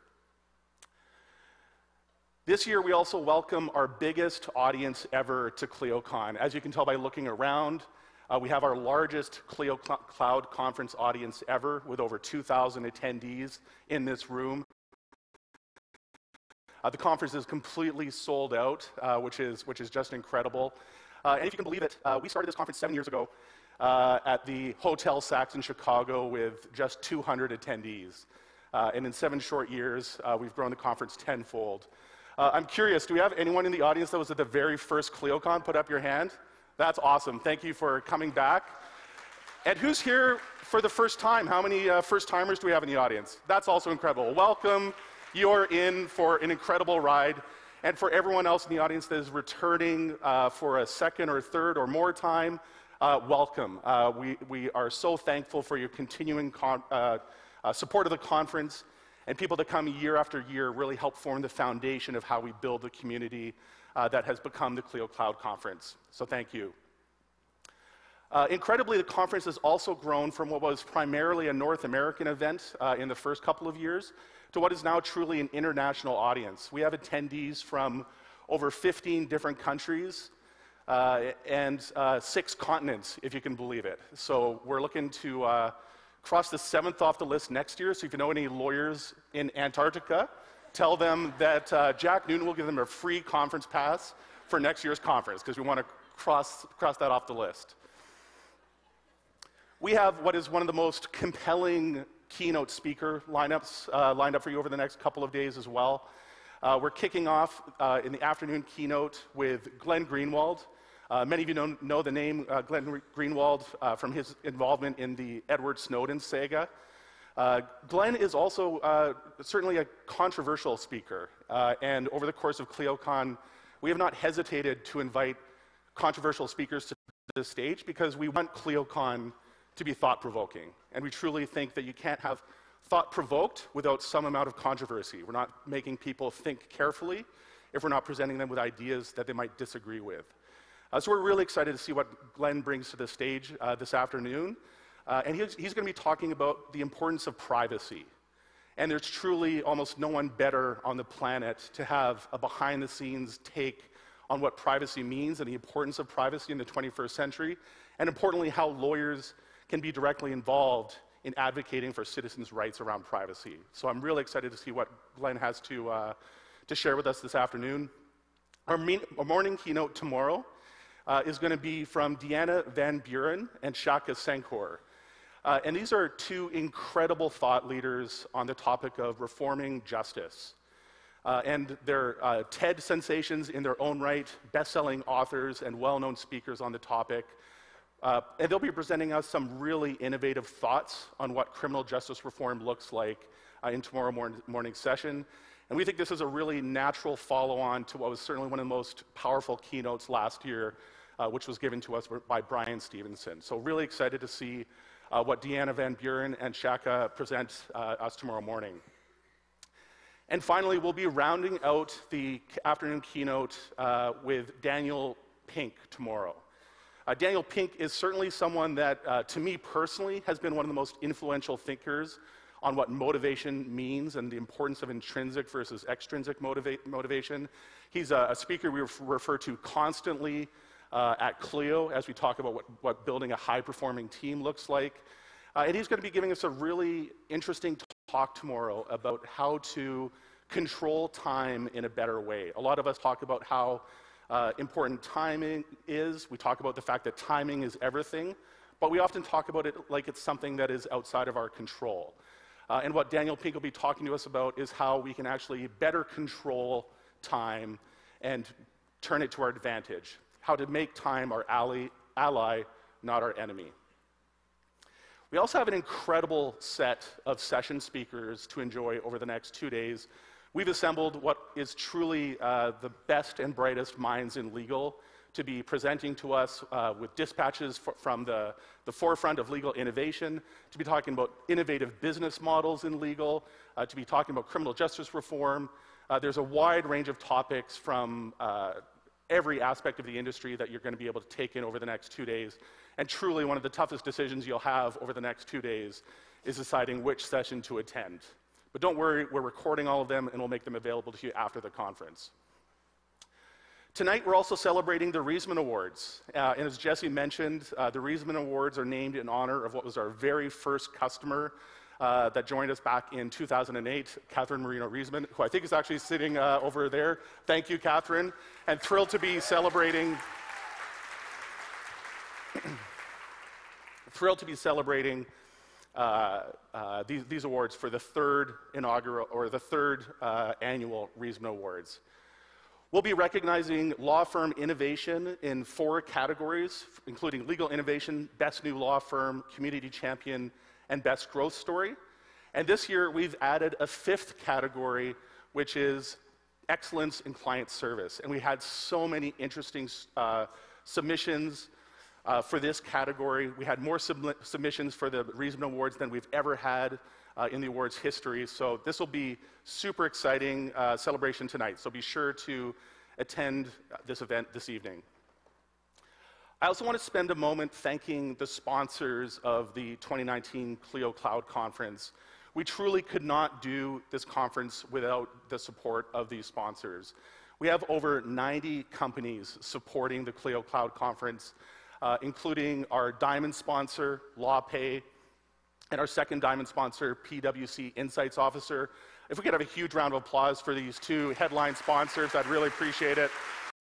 This year, we also welcome our biggest audience ever to ClioCon. As you can tell by looking around, uh, we have our largest Clio Cl- Cloud Conference audience ever, with over two thousand attendees in this room. Uh, the conference is completely sold out, uh, which is which is just incredible. Uh, and if you can believe it, uh, we started this conference seven years ago uh, at the Hotel Saks in Chicago with just two hundred attendees. Uh, and in seven short years, uh, we've grown the conference tenfold. Uh, I'm curious, do we have anyone in the audience that was at the very first ClioCon? Put up your hand. That's awesome. Thank you for coming back. And who's here for the first time? How many uh, first-timers do we have in the audience? That's also incredible. Welcome. You're in for an incredible ride. And for everyone else in the audience that is returning uh, for a second or third or more time, uh, welcome. Uh, we, we are so thankful for your continuing con uh, uh, support of the conference. and people that come year after year really help form the foundation of how we build the community uh, that has become the Clio Cloud Conference. So thank you. Uh, incredibly, the conference has also grown from what was primarily a North American event uh, in the first couple of years to what is now truly an international audience. We have attendees from over fifteen different countries uh, and uh, six continents, if you can believe it. So we're looking to uh, cross the seventh off the list next year. So if you know any lawyers in Antarctica, tell them that uh, Jack Newton will give them a free conference pass for next year's conference, because we want to cross, cross that off the list. We have what is one of the most compelling keynote speaker lineups uh, lined up for you over the next couple of days as well. Uh, we're kicking off uh, in the afternoon keynote with Glenn Greenwald. Uh, many of you know, know the name uh, Glenn Greenwald uh, from his involvement in the Edward Snowden saga. Uh, Glenn is also uh, certainly a controversial speaker, uh, and over the course of ClioCon, we have not hesitated to invite controversial speakers to the stage because we want ClioCon to be thought-provoking. And we truly think that you can't have thought-provoked without some amount of controversy. We're not making people think carefully if we're not presenting them with ideas that they might disagree with. Uh, so we're really excited to see what Glenn brings to the stage uh, this afternoon. Uh, and he's, he's going to be talking about the importance of privacy. And there's truly almost no one better on the planet to have a behind-the-scenes take on what privacy means and the importance of privacy in the twenty-first century, and importantly, how lawyers can be directly involved in advocating for citizens' rights around privacy. So I'm really excited to see what Glenn has to, uh, to share with us this afternoon. Our, our morning keynote tomorrow uh, is going to be from Deanna Van Buren and Shaka Senkor. Uh, and these are two incredible thought leaders on the topic of reforming justice. Uh, and they're uh, TED sensations in their own right, best-selling authors and well-known speakers on the topic. Uh, and they'll be presenting us some really innovative thoughts on what criminal justice reform looks like uh, in tomorrow morning, morning session. And we think this is a really natural follow-on to what was certainly one of the most powerful keynotes last year, uh, which was given to us by Brian Stevenson. So really excited to see uh, what Deanna Van Buren and Shaka present uh, us tomorrow morning. And finally, we'll be rounding out the afternoon keynote uh, with Daniel Pink tomorrow. Uh, Daniel Pink is certainly someone that, uh, to me personally, has been one of the most influential thinkers on what motivation means and the importance of intrinsic versus extrinsic motiva motivation. He's a, a speaker we ref refer to constantly uh, at Clio as we talk about what, what building a high-performing team looks like. Uh, and he's going to be giving us a really interesting talk tomorrow about how to control time in a better way. A lot of us talk about how Uh, important timing is. We talk about the fact that timing is everything, but we often talk about it like it's something that is outside of our control. Uh, and what Daniel Pink will be talking to us about is how we can actually better control time and turn it to our advantage. How to make time our ally, ally, not our enemy. We also have an incredible set of session speakers to enjoy over the next two days. We've assembled what is truly uh, the best and brightest minds in legal to be presenting to us uh, with dispatches from the, the forefront of legal innovation, to be talking about innovative business models in legal, uh, to be talking about criminal justice reform. Uh, there's a wide range of topics from uh, every aspect of the industry that you're going to be able to take in over the next two days. And truly, one of the toughest decisions you'll have over the next two days is deciding which session to attend. But don't worry, we're recording all of them and we'll make them available to you after the conference. Tonight, we're also celebrating the Reisman Awards. Uh, and as Jesse mentioned, uh, the Reisman Awards are named in honor of what was our very first customer uh, that joined us back in two thousand eight, Catherine Marino Reisman, who I think is actually sitting uh, over there. Thank you, Catherine. And thrilled to be celebrating, thrilled to be celebrating Uh, uh, these, these awards for the third inaugural, or the third uh, annual Reisman Awards. We'll be recognizing law firm innovation in four categories, including legal innovation, best new law firm, community champion, and best growth story. And this year, we've added a fifth category, which is excellence in client service. And we had so many interesting uh, submissions Uh, for this category. We had more sub submissions for the Reisman Awards than we've ever had uh, in the awards history. So this will be super exciting uh, celebration tonight. So be sure to attend this event this evening. I also want to spend a moment thanking the sponsors of the twenty nineteen Clio Cloud Conference. We truly could not do this conference without the support of these sponsors. We have over ninety companies supporting the Clio Cloud Conference, uh, including our diamond sponsor, LawPay, and our second diamond sponsor, P W C Insights Officer. If we could have a huge round of applause for these two headline sponsors, I'd really appreciate it.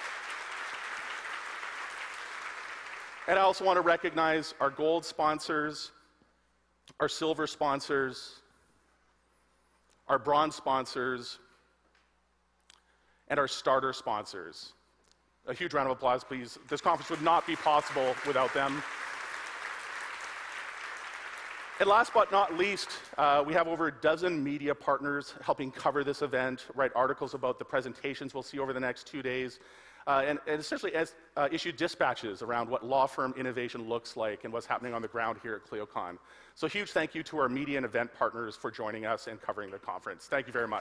And I also want to recognize our gold sponsors, our silver sponsors, our bronze sponsors, and our starter sponsors. A huge round of applause, please. This conference would not be possible without them. And last but not least, uh, we have over a dozen media partners helping cover this event, write articles about the presentations we'll see over the next two days, uh, and, and essentially as, uh, issue dispatches around what law firm innovation looks like and what's happening on the ground here at ClioCon. So a huge thank you to our media and event partners for joining us and covering the conference. Thank you very much.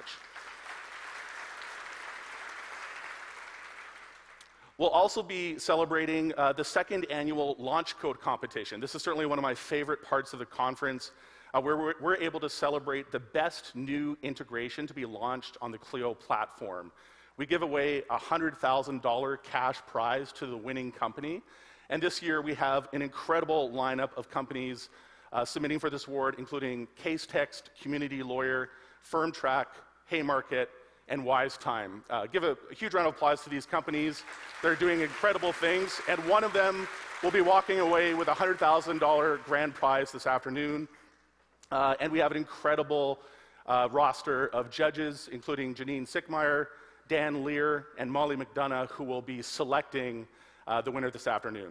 We'll also be celebrating uh, the second annual Launch Code competition. This is certainly one of my favorite parts of the conference, uh, where we're, we're able to celebrate the best new integration to be launched on the Clio platform. We give away a one hundred thousand dollar cash prize to the winning company, and this year we have an incredible lineup of companies uh, submitting for this award, including CaseText, Community Lawyer, FirmTrack, Haymarket, and WiseTime. Uh, give a, a huge round of applause to these companies. They're doing incredible things, and one of them will be walking away with a one hundred thousand dollar grand prize this afternoon. Uh, and we have an incredible uh, roster of judges, including Janine Sickmeyer, Dan Lear, and Molly McDonough, who will be selecting uh, the winner this afternoon.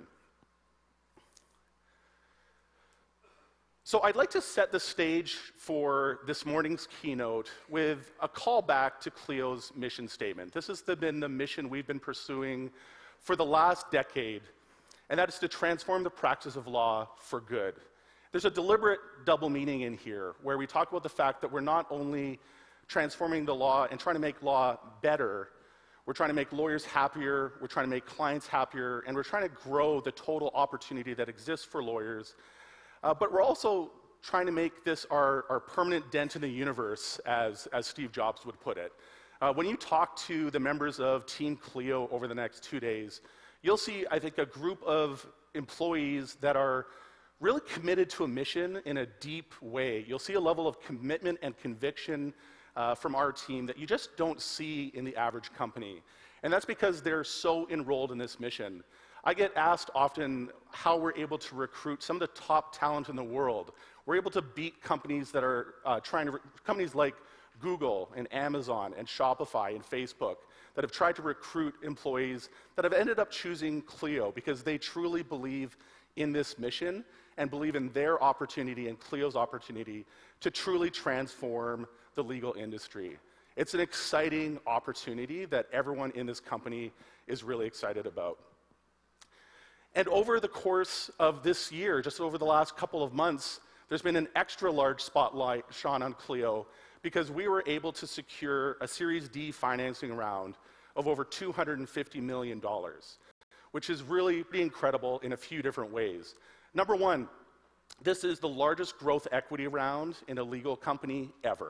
So I'd like to set the stage for this morning's keynote with a callback to Clio's mission statement. This has been the mission we've been pursuing for the last decade, and that is to transform the practice of law for good. There's a deliberate double meaning in here, where we talk about the fact that we're not only transforming the law and trying to make law better, we're trying to make lawyers happier, we're trying to make clients happier, and we're trying to grow the total opportunity that exists for lawyers. Uh, but we're also trying to make this our, our permanent dent in the universe, as, as Steve Jobs would put it. Uh, when you talk to the members of Team Clio over the next two days, you'll see, I think, a group of employees that are really committed to a mission in a deep way. You'll see a level of commitment and conviction uh, from our team that you just don't see in the average company. And that's because they're so enrolled in this mission. I get asked often how we're able to recruit some of the top talent in the world. We're able to beat companies that are uh, trying to, companies like Google and Amazon and Shopify and Facebook that have tried to recruit employees that have ended up choosing Clio because they truly believe in this mission and believe in their opportunity and Clio's opportunity to truly transform the legal industry. It's an exciting opportunity that everyone in this company is really excited about. And over the course of this year, just over the last couple of months, there's been an extra large spotlight shone on Clio because we were able to secure a Series D financing round of over two hundred fifty million dollars, which is really pretty incredible in a few different ways. Number one, this is the largest growth equity round in a legal company ever.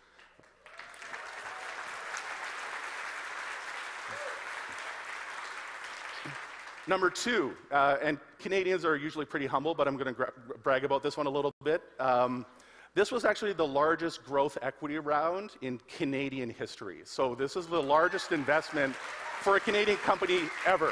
Number two, uh, and Canadians are usually pretty humble, but I'm going to brag about this one a little bit. Um, this was actually the largest growth equity round in Canadian history. So this is the largest investment for a Canadian company ever.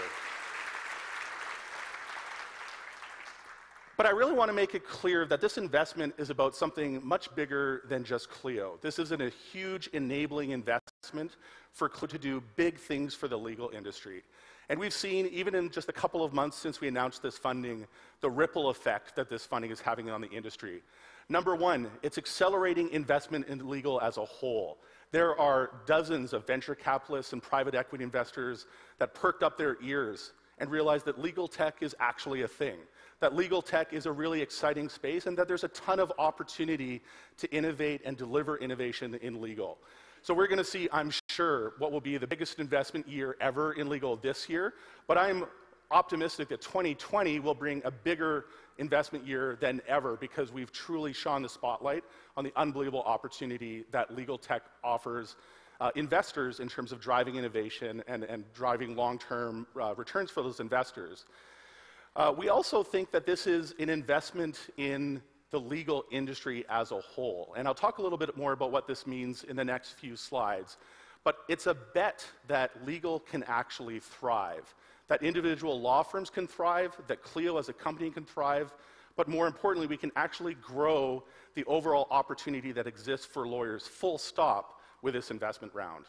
But I really want to make it clear that this investment is about something much bigger than just Clio. This isn't a huge enabling investment for Clio to do big things for the legal industry. And we've seen, even in just a couple of months since we announced this funding, the ripple effect that this funding is having on the industry. Number one, it's accelerating investment in legal as a whole. There are dozens of venture capitalists and private equity investors that perked up their ears and realized that legal tech is actually a thing, that legal tech is a really exciting space and that there's a ton of opportunity to innovate and deliver innovation in legal. So we're going to see, I'm sure, what will be the biggest investment year ever in legal this year, but I'm optimistic that twenty twenty will bring a bigger investment year than ever because we've truly shone the spotlight on the unbelievable opportunity that legal tech offers uh, investors in terms of driving innovation and, and driving long-term uh, returns for those investors. Uh, we also think that this is an investment in the legal industry as a whole. And I'll talk a little bit more about what this means in the next few slides. But it's a bet that legal can actually thrive, that individual law firms can thrive, that Clio as a company can thrive, but more importantly, we can actually grow the overall opportunity that exists for lawyers, full stop, with this investment round.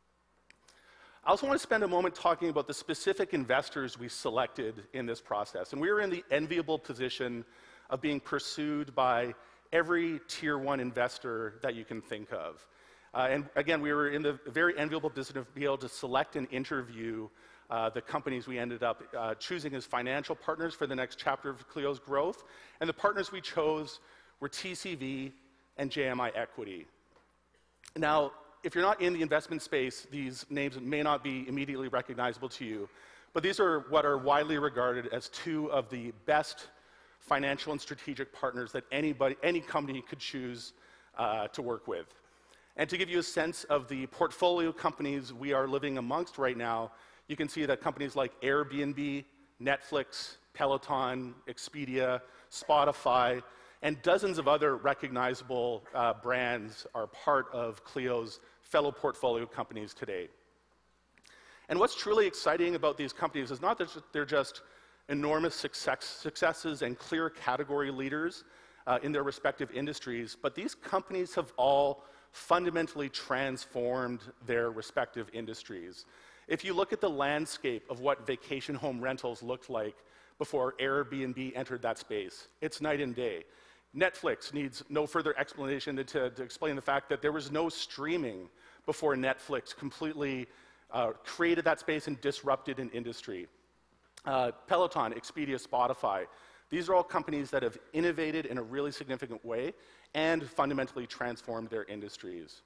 I also want to spend a moment talking about the specific investors we selected in this process. And we were in the enviable position of being pursued by every tier one investor that you can think of. Uh, and again, we were in the very enviable position of being able to select and interview uh, the companies we ended up uh, choosing as financial partners for the next chapter of Clio's growth. And the partners we chose were T C V and J M I Equity. Now, if you're not in the investment space, these names may not be immediately recognizable to you, but these are what are widely regarded as two of the best financial and strategic partners that anybody, any company could choose uh, to work with. And to give you a sense of the portfolio companies we are living amongst right now, you can see that companies like Airbnb, Netflix, Peloton, Expedia, Spotify, and dozens of other recognizable uh, brands are part of Clio's fellow portfolio companies today. And what's truly exciting about these companies is not that they're just enormous success, successes and clear category leaders uh, in their respective industries, but these companies have all fundamentally transformed their respective industries. If you look at the landscape of what vacation home rentals looked like before Airbnb entered that space, it's night and day. Netflix needs no further explanation than to, to explain the fact that there was no streaming before Netflix completely uh, created that space and disrupted an industry. Uh, Peloton, Expedia, Spotify, these are all companies that have innovated in a really significant way and fundamentally transformed their industries.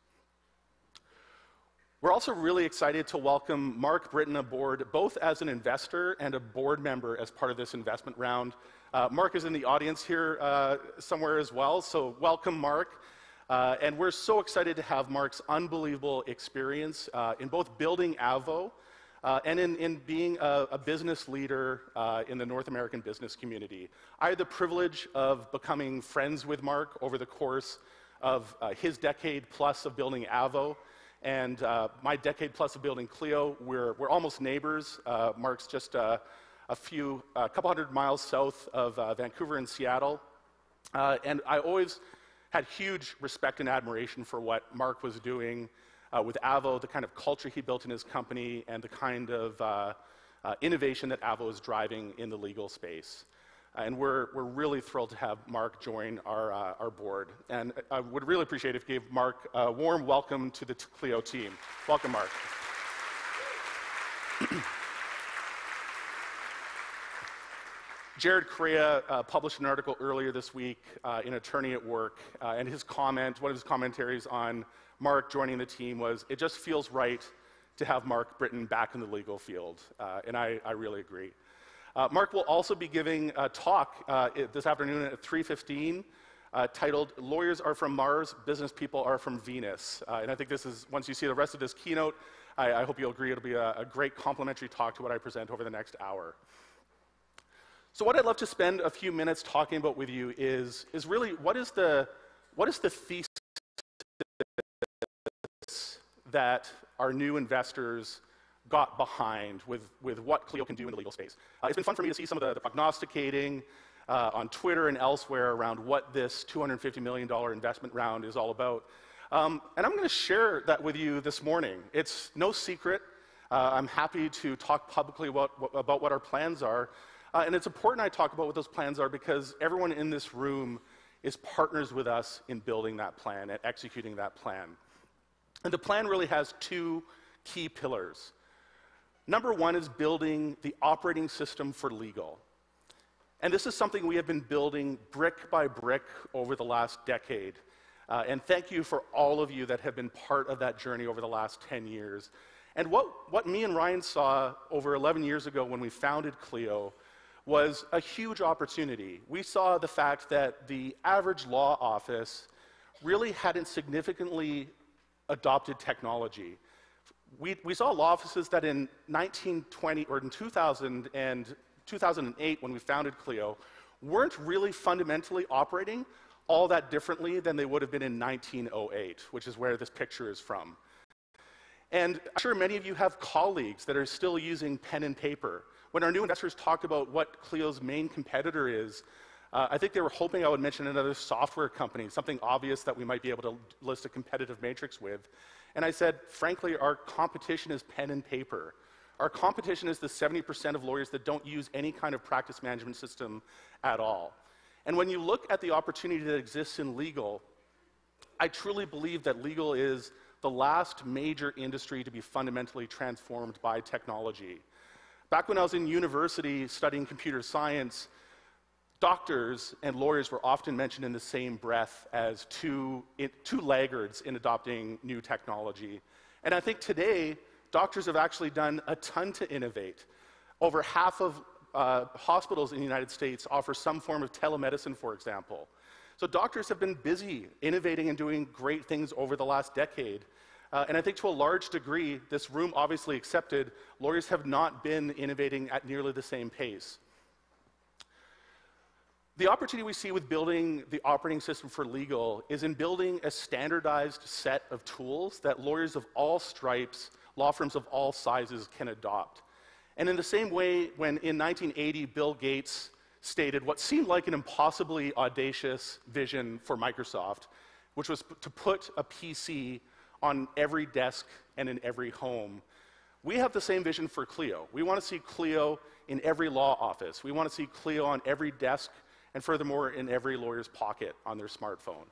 We're also really excited to welcome Mark Britton aboard, both as an investor and a board member as part of this investment round. Uh, Mark is in the audience here uh, somewhere as well, so welcome, Mark. Uh, and we're so excited to have Mark's unbelievable experience uh, in both building Avo Uh, and in, in being a, a business leader uh, in the North American business community. I had the privilege of becoming friends with Mark over the course of uh, his decade plus of building Avo, and uh, my decade plus of building Clio. We're, we're almost neighbors. Uh, Mark's just uh, a few, a couple hundred miles south of uh, Vancouver and Seattle. Uh, and I always had huge respect and admiration for what Mark was doing Uh, with Avo, the kind of culture he built in his company, and the kind of uh, uh, innovation that Avo is driving in the legal space. Uh, and we're, we're really thrilled to have Mark join our, uh, our board. And I would really appreciate if you gave Mark a warm welcome to the Clio team. Welcome, Mark. Jared Correa uh, published an article earlier this week uh, in Attorney at Work, uh, and his comment, one of his commentaries on Mark joining the team was, it just feels right to have Mark Britton back in the legal field, uh, and I, I really agree. Uh, Mark will also be giving a talk uh, this afternoon at three fifteen uh, titled, Lawyers Are From Mars, Business People Are From Venus. Uh, and I think this is, once you see the rest of this keynote, I, I hope you'll agree it'll be a, a great complementary talk to what I present over the next hour. So what I'd love to spend a few minutes talking about with you is, is really what is the, what is the thesis that our new investors got behind with, with what Clio can do in the legal space. Uh, it's been fun for me to see some of the, the prognosticating uh, on Twitter and elsewhere around what this two hundred fifty million dollar investment round is all about. Um, and I'm going to share that with you this morning. It's no secret. Uh, I'm happy to talk publicly about, about what our plans are. Uh, and it's important I talk about what those plans are because everyone in this room is partners with us in building that plan and executing that plan. And the plan really has two key pillars. Number one is building the operating system for legal. And this is something we have been building brick by brick over the last decade. Uh, and thank you for all of you that have been part of that journey over the last ten years. And what, what me and Ryan saw over eleven years ago when we founded Clio was a huge opportunity. We saw the fact that the average law office really hadn't significantly adopted technology. We, we saw law offices that in nineteen twenty or in two thousand and two thousand eight, when we founded Clio, weren't really fundamentally operating all that differently than they would have been in nineteen oh eight, which is where this picture is from. And I'm sure many of you have colleagues that are still using pen and paper. When our new investors talked about what Clio's main competitor is, uh, I think they were hoping I would mention another software company, something obvious that we might be able to list a competitive matrix with. And I said, frankly, our competition is pen and paper. Our competition is the seventy percent of lawyers that don't use any kind of practice management system at all. And when you look at the opportunity that exists in legal, I truly believe that legal is the last major industry to be fundamentally transformed by technology. Back when I was in university studying computer science, doctors and lawyers were often mentioned in the same breath as two, two laggards in adopting new technology. And I think today, doctors have actually done a ton to innovate. Over half of uh, hospitals in the United States offer some form of telemedicine, for example. So doctors have been busy innovating and doing great things over the last decade. Uh, and I think to a large degree, this room obviously accepted, lawyers have not been innovating at nearly the same pace. The opportunity we see with building the operating system for legal is in building a standardized set of tools that lawyers of all stripes, law firms of all sizes can adopt. And in the same way, when in nineteen eighty, Bill Gates stated what seemed like an impossibly audacious vision for Microsoft, which was to put a P C on every desk and in every home, we have the same vision for Clio. We want to see Clio in every law office. We want to see Clio on every desk, and furthermore, in every lawyer's pocket on their smartphone.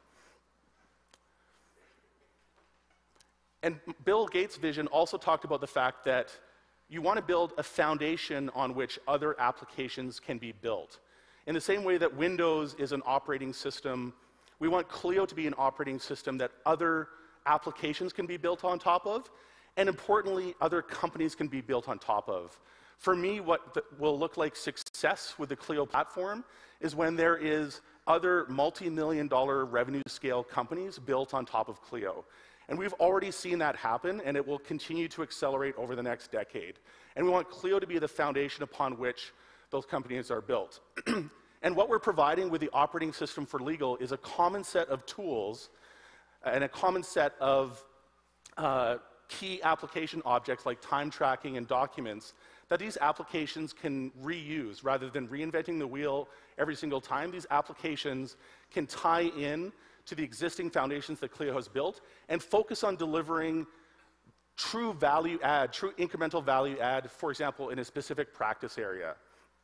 And Bill Gates' vision also talked about the fact that you want to build a foundation on which other applications can be built. In the same way that Windows is an operating system, we want Clio to be an operating system that other applications can be built on top of, and importantly, other companies can be built on top of. For me, what the, will look like success with the Clio platform is when there is other multi-million dollar revenue scale companies built on top of Clio. And we've already seen that happen, and it will continue to accelerate over the next decade. And we want Clio to be the foundation upon which those companies are built. And what we're providing with the operating system for legal is a common set of tools and a common set of uh, key application objects like time tracking and documents that these applications can reuse. Rather than reinventing the wheel every single time, these applications can tie in to the existing foundations that Clio has built and focus on delivering true value add, true incremental value add, for example, in a specific practice area.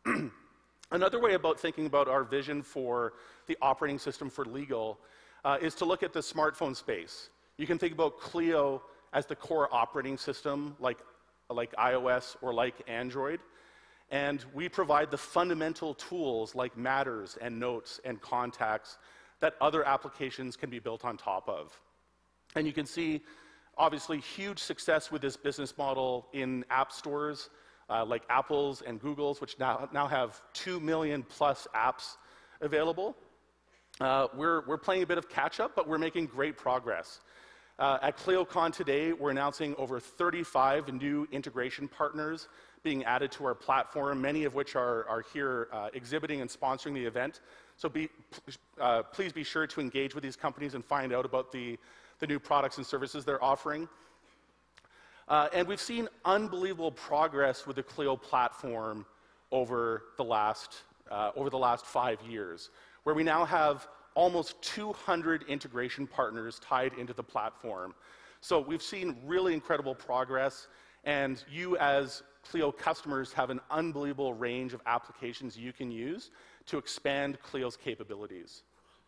Another way about thinking about our vision for the operating system for legal uh, is to look at the smartphone space. You can think about Clio as the core operating system, like, like iOS or like Android. And we provide the fundamental tools like Matters and Notes and Contacts that other applications can be built on top of. And you can see, obviously, huge success with this business model in app stores uh, like Apple's and Google's, which now, now have two million plus apps available. Uh, we're, we're playing a bit of catch up, but we're making great progress. Uh, at ClioCon today, we're announcing over thirty-five new integration partners being added to our platform, many of which are, are here uh, exhibiting and sponsoring the event. So be, uh, please be sure to engage with these companies and find out about the, the new products and services they're offering. Uh, and we've seen unbelievable progress with the Clio platform over the last, uh, over the last five years, where we now have almost two hundred integration partners tied into the platform. So we've seen really incredible progress, and you as Clio customers have an unbelievable range of applications you can use to expand Clio's capabilities.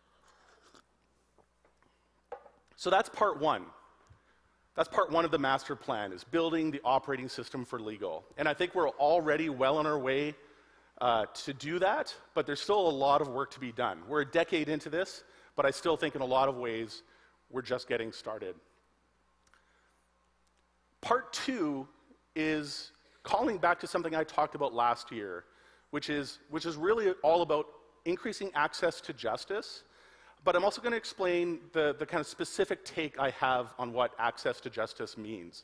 So that's part one. That's part one of the master plan, is building the operating system for legal. And I think we're already well on our way uh, to do that, but there's still a lot of work to be done. We're a decade into this, but I still think in a lot of ways we're just getting started. Part two is calling back to something I talked about last year, which is, which is really all about increasing access to justice, but I'm also going to explain the, the kind of specific take I have on what access to justice means.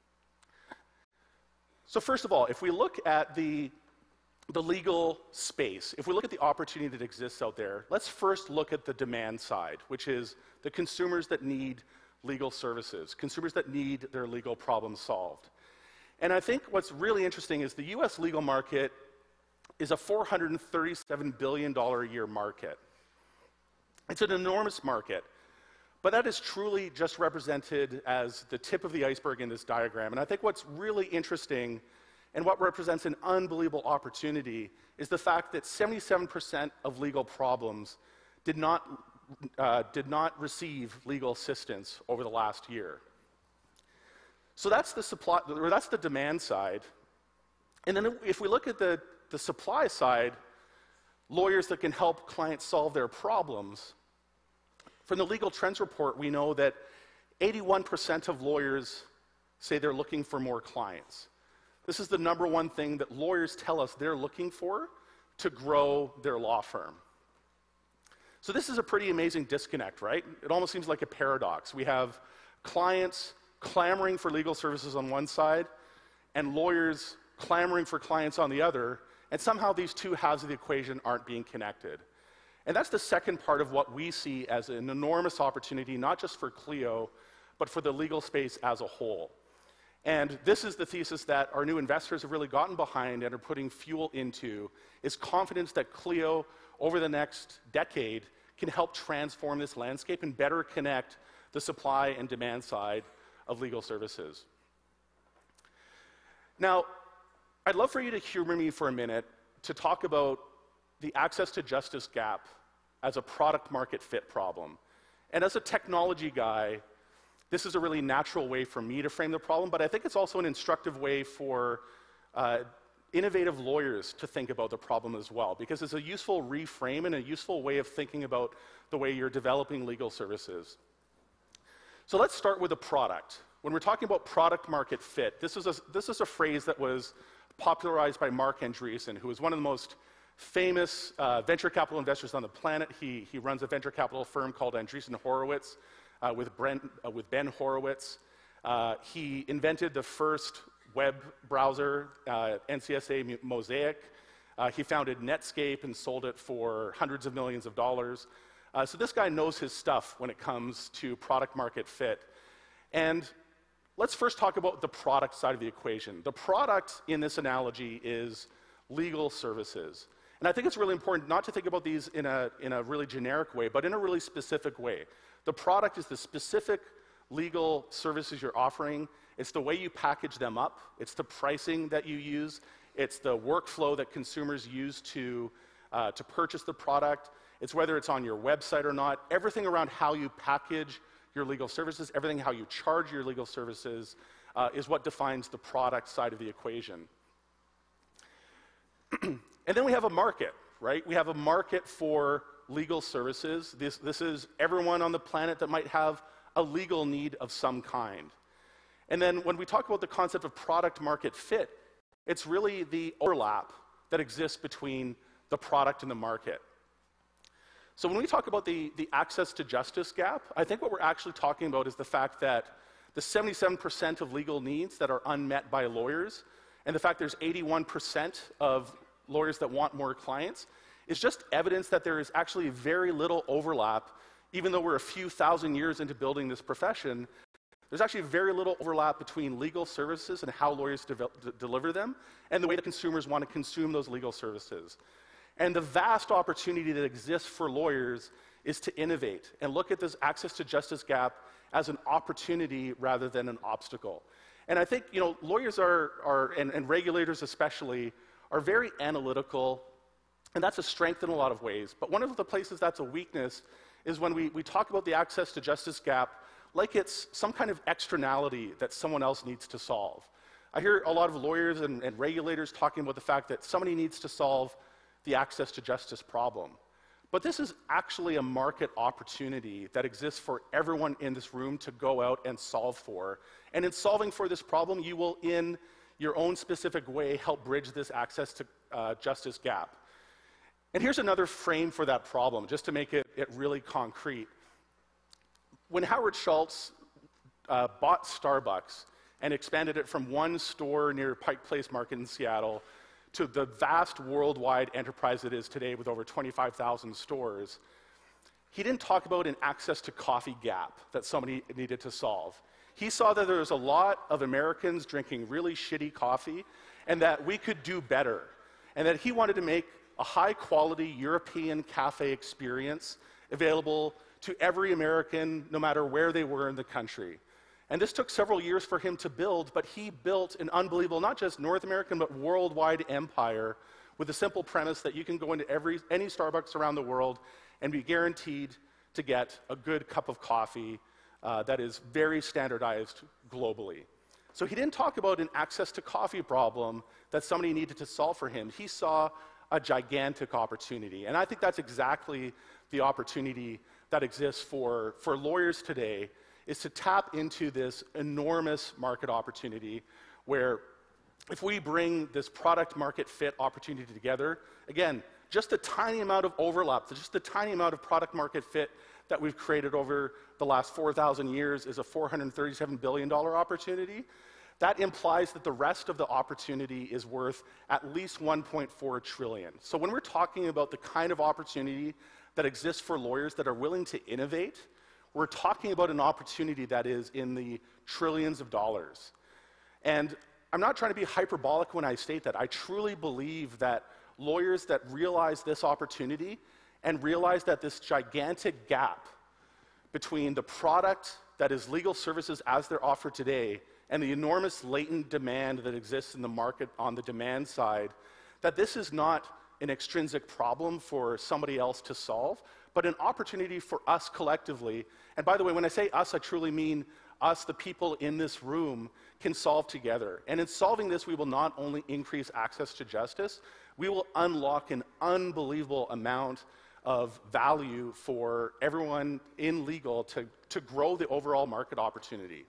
So first of all, if we look at the, the legal space, if we look at the opportunity that exists out there, let's first look at the demand side, which is the consumers that need legal services, consumers that need their legal problems solved. And I think what's really interesting is the U S legal market is a four hundred thirty-seven billion dollars a year market. It's an enormous market, but that is truly just represented as the tip of the iceberg in this diagram. And I think what's really interesting and what represents an unbelievable opportunity is the fact that seventy-seven percent of legal problems did not, uh, did not receive legal assistance over the last year. So that's the supply, or that's the demand side. And then if we look at the, the supply side, lawyers that can help clients solve their problems, from the Legal Trends report, we know that eighty-one percent of lawyers say they're looking for more clients. This is the number one thing that lawyers tell us they're looking for to grow their law firm. So this is a pretty amazing disconnect, right? It almost seems like a paradox. We have clients clamoring for legal services on one side and lawyers clamoring for clients on the other, and somehow these two halves of the equation aren't being connected. And that's the second part of what we see as an enormous opportunity, not just for Clio, but for the legal space as a whole. And this is the thesis that our new investors have really gotten behind and are putting fuel into, is confidence that Clio, over the next decade, can help transform this landscape and better connect the supply and demand side of legal services. Now, I'd love for you to humor me for a minute to talk about the access to justice gap as a product market fit problem. And as a technology guy, this is a really natural way for me to frame the problem, but I think it's also an instructive way for uh, innovative lawyers to think about the problem as well, because it's a useful reframe and a useful way of thinking about the way you're developing legal services. So let's start with a product. When we're talking about product market fit, this is a, this is a phrase that was popularized by Mark Andreessen, who is one of the most famous uh, venture capital investors on the planet. He, he runs a venture capital firm called Andreessen Horowitz uh, with, Brent, uh, with Ben Horowitz. Uh, he invented the first web browser, uh, N C S A Mosaic. Uh, he founded Netscape and sold it for hundreds of millions of dollars. Uh, so this guy knows his stuff when it comes to product market fit. And let's first talk about the product side of the equation. The product in this analogy is legal services. And I think it's really important not to think about these in a, in a really generic way, but in a really specific way. The product is the specific legal services you're offering. It's the way you package them up. It's the pricing that you use. It's the workflow that consumers use to, uh, to purchase the product. It's whether it's on your website or not. Everything around how you package your legal services, everything how you charge your legal services uh, is what defines the product side of the equation. And then we have a market, right? We have a market for legal services. This, this is everyone on the planet that might have a legal need of some kind. And then when we talk about the concept of product market fit, it's really the overlap that exists between the product and the market. So when we talk about the, the access to justice gap, I think what we're actually talking about is the fact that the seventy-seven percent of legal needs that are unmet by lawyers, and the fact there's eighty-one percent of lawyers that want more clients, is just evidence that there is actually very little overlap. Even though we're a few thousand years into building this profession, there's actually very little overlap between legal services and how lawyers de deliver them, and the way that consumers want to consume those legal services. And the vast opportunity that exists for lawyers is to innovate and look at this access to justice gap as an opportunity rather than an obstacle. And I think, you know, lawyers are, are and, and regulators especially, are very analytical, and that's a strength in a lot of ways. But one of the places that's a weakness is when we, we talk about the access to justice gap like it's some kind of externality that someone else needs to solve. I hear a lot of lawyers and, and regulators talking about the fact that somebody needs to solve the access to justice problem. But this is actually a market opportunity that exists for everyone in this room to go out and solve for. And in solving for this problem, you will, in your own specific way, help bridge this access to uh, justice gap. And here's another frame for that problem, just to make it, it really concrete. When Howard Schultz uh, bought Starbucks and expanded it from one store near Pike Place Market in Seattle to the vast worldwide enterprise it is today with over twenty-five thousand stores, he didn't talk about an access to coffee gap that somebody needed to solve. He saw that there was a lot of Americans drinking really shitty coffee and that we could do better, and that he wanted to make a high-quality European cafe experience available to every American, no matter where they were in the country. And this took several years for him to build, but he built an unbelievable, not just North American, but worldwide empire with the simple premise that you can go into every, any Starbucks around the world and be guaranteed to get a good cup of coffee uh, that is very standardized globally. So he didn't talk about an access to coffee problem that somebody needed to solve for him. He saw a gigantic opportunity. And I think that's exactly the opportunity that exists for, for lawyers today, is to tap into this enormous market opportunity where if we bring this product market fit opportunity together, again, just the tiny amount of overlap, just the tiny amount of product market fit that we've created over the last four thousand years is a four hundred thirty-seven billion dollar opportunity. That implies that the rest of the opportunity is worth at least one point four trillion. So when we're talking about the kind of opportunity that exists for lawyers that are willing to innovate, we're talking about an opportunity that is in the trillions of dollars. And I'm not trying to be hyperbolic when I state that. I truly believe that lawyers that realize this opportunity and realize that this gigantic gap between the product that is legal services as they're offered today and the enormous latent demand that exists in the market on the demand side, that this is not an extrinsic problem for somebody else to solve, but an opportunity for us collectively. And by the way, when I say us, I truly mean us, the people in this room, can solve together. And in solving this, we will not only increase access to justice, we will unlock an unbelievable amount of value for everyone in legal to, to grow the overall market opportunity.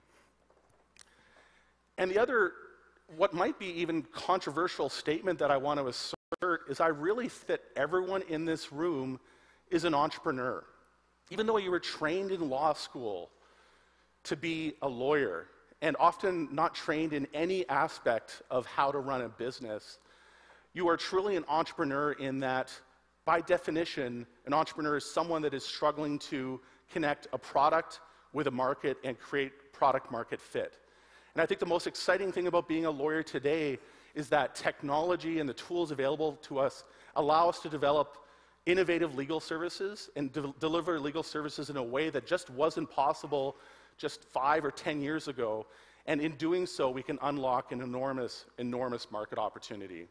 And the other, what might be even controversial statement that I want to assert is I really think that everyone in this room is an entrepreneur. Even though you were trained in law school to be a lawyer and often not trained in any aspect of how to run a business, you are truly an entrepreneur in that, by definition, an entrepreneur is someone that is struggling to connect a product with a market and create product market fit. And I think the most exciting thing about being a lawyer today is that technology and the tools available to us allow us to develop innovative legal services and de deliver legal services in a way that just wasn't possible just five or ten years ago. And in doing so, we can unlock an enormous, enormous market opportunity.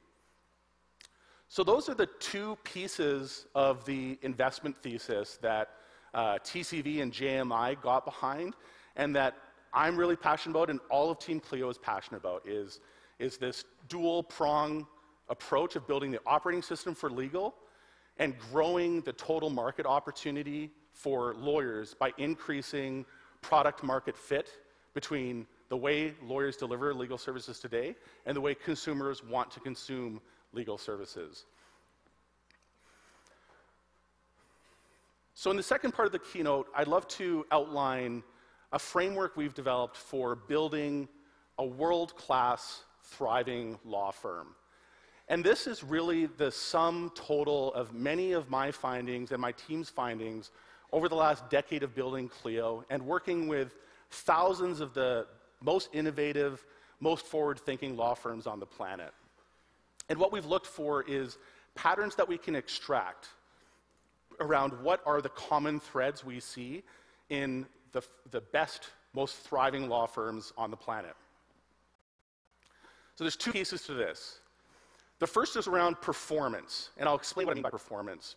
So those are the two pieces of the investment thesis that uh, T C V and J M I got behind, and that I'm really passionate about, and all of Team Clio is passionate about, is, is this dual-prong approach of building the operating system for legal and growing the total market opportunity for lawyers by increasing product market fit between the way lawyers deliver legal services today and the way consumers want to consume legal services. So in the second part of the keynote, I'd love to outline a framework we've developed for building a world-class, thriving law firm. And this is really the sum total of many of my findings and my team's findings over the last decade of building Clio and working with thousands of the most innovative, most forward-thinking law firms on the planet. And what we've looked for is patterns that we can extract around what are the common threads we see in the, the best, most thriving law firms on the planet. So there's two pieces to this. The first is around performance, and I'll explain what I mean by performance.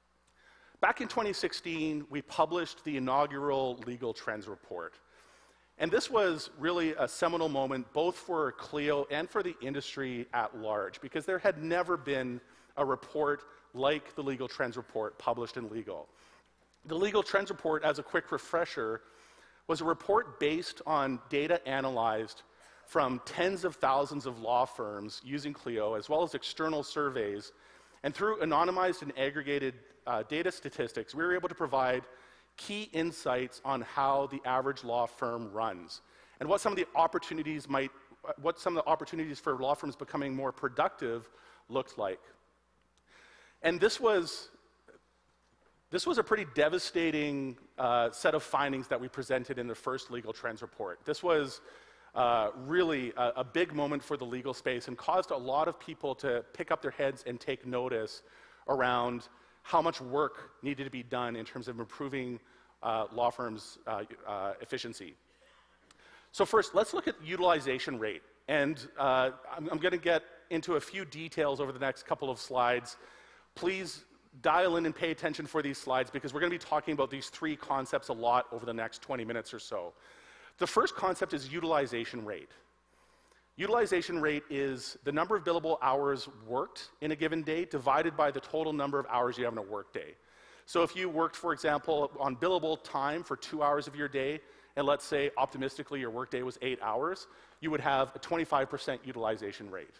Back in twenty sixteen, we published the inaugural Legal Trends Report. And this was really a seminal moment both for Clio and for the industry at large, because there had never been a report like the Legal Trends Report published in Legal. The Legal Trends Report, as a quick refresher, was a report based on data analyzed from tens of thousands of law firms using Clio, as well as external surveys. And through anonymized and aggregated uh, data statistics, we were able to provide key insights on how the average law firm runs and what some of the opportunities might, what some of the opportunities for law firms becoming more productive looked like. And this was, this was a pretty devastating uh, set of findings that we presented in the first Legal Trends Report. This was uh, really a, a big moment for the legal space and caused a lot of people to pick up their heads and take notice around how much work needed to be done in terms of improving uh, law firms' uh, uh, efficiency. So first, let's look at utilization rate. And uh, I'm, I'm going to get into a few details over the next couple of slides. Please dial in and pay attention for these slides, because we're going to be talking about these three concepts a lot over the next twenty minutes or so. The first concept is utilization rate. Utilization rate is the number of billable hours worked in a given day divided by the total number of hours you have in a workday. So if you worked, for example, on billable time for two hours of your day, and let's say optimistically your workday was eight hours, you would have a twenty-five percent utilization rate.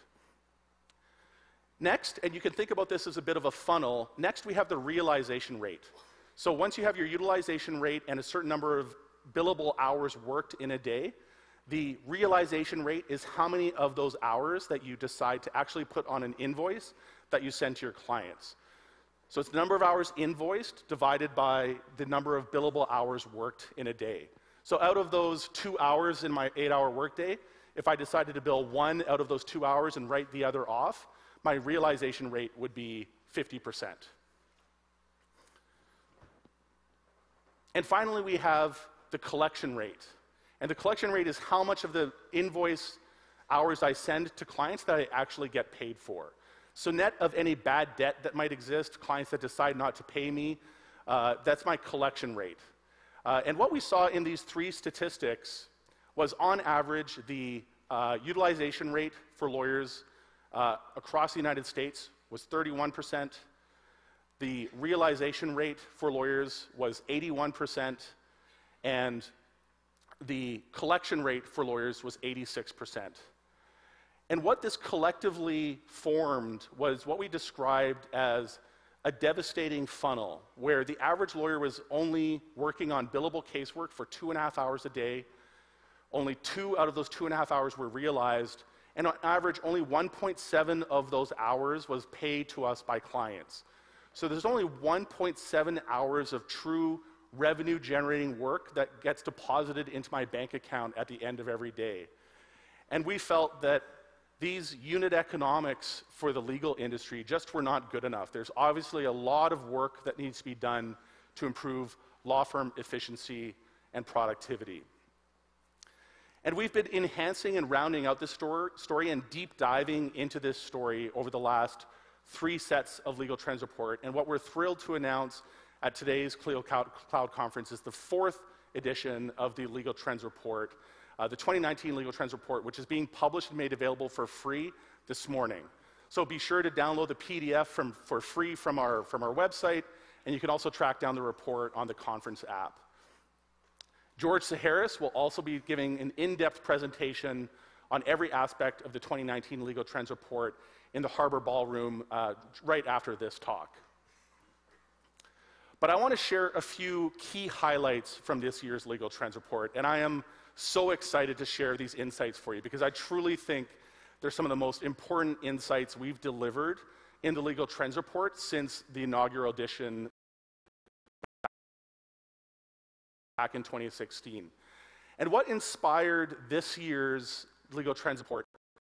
Next, and you can think about this as a bit of a funnel, next we have the realization rate. So once you have your utilization rate and a certain number of billable hours worked in a day, the realization rate is how many of those hours that you decide to actually put on an invoice that you send to your clients. So it's the number of hours invoiced divided by the number of billable hours worked in a day. So out of those two hours in my eight-hour workday, if I decided to bill one out of those two hours and write the other off, my realization rate would be fifty percent. And finally, we have the collection rate. And the collection rate is how much of the invoice hours I send to clients that I actually get paid for. So net of any bad debt that might exist, clients that decide not to pay me, uh, that's my collection rate. Uh, and what we saw in these three statistics was, on average, the uh, utilization rate for lawyers uh, across the United States was thirty-one percent. The realization rate for lawyers was eighty-one percent. And the collection rate for lawyers was eighty-six percent. And what this collectively formed was what we described as a devastating funnel, where the average lawyer was only working on billable casework for two and a half hours a day. Only two out of those two and a half hours were realized, and on average, only one point seven of those hours was paid to us by clients. So there's only one point seven hours of true revenue-generating work that gets deposited into my bank account at the end of every day. And we felt that these unit economics for the legal industry just were not good enough. There's obviously a lot of work that needs to be done to improve law firm efficiency and productivity. And we've been enhancing and rounding out this story and deep diving into this story over the last three sets of Legal Trends Report. And what we're thrilled to announce at today's Clio Cloud Conference is the fourth edition of the Legal Trends Report, uh, the twenty nineteen Legal Trends Report, which is being published and made available for free this morning. So be sure to download the P D F from, for free from our, from our website, and you can also track down the report on the conference app. George Saharis will also be giving an in-depth presentation on every aspect of the twenty nineteen Legal Trends Report in the Harbor Ballroom uh, right after this talk. But I want to share a few key highlights from this year's Legal Trends Report, and I am so excited to share these insights for you, because I truly think they're some of the most important insights we've delivered in the Legal Trends Report since the inaugural edition back in twenty sixteen. And what inspired this year's Legal Trends Report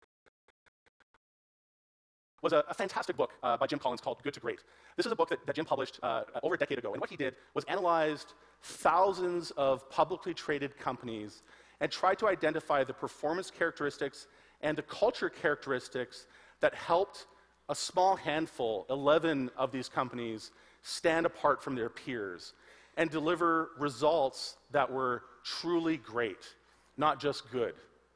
was a, a fantastic book uh, by Jim Collins called Good to Great. This is a book that, that Jim published uh, over a decade ago, and what he did was analyzed thousands of publicly traded companies and tried to identify the performance characteristics and the culture characteristics that helped a small handful, eleven of these companies, stand apart from their peers and deliver results that were truly great. not just good.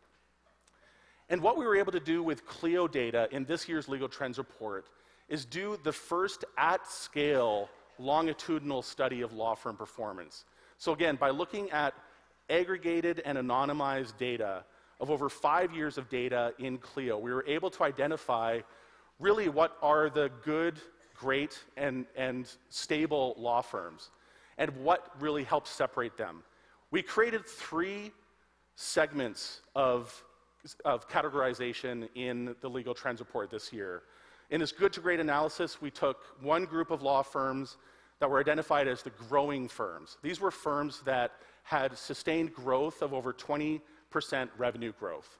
And what we were able to do with Clio data in this year's Legal Trends report is do the first at-scale longitudinal study of law firm performance. So again, by looking at aggregated and anonymized data of over five years of data in Clio, we were able to identify really what are the good, great, and, and stable law firms, and what really helps separate them. We created three segments of, of categorization in the Legal Trends report this year. In this good to great analysis, we took one group of law firms that were identified as the growing firms. These were firms that had sustained growth of over twenty percent revenue growth.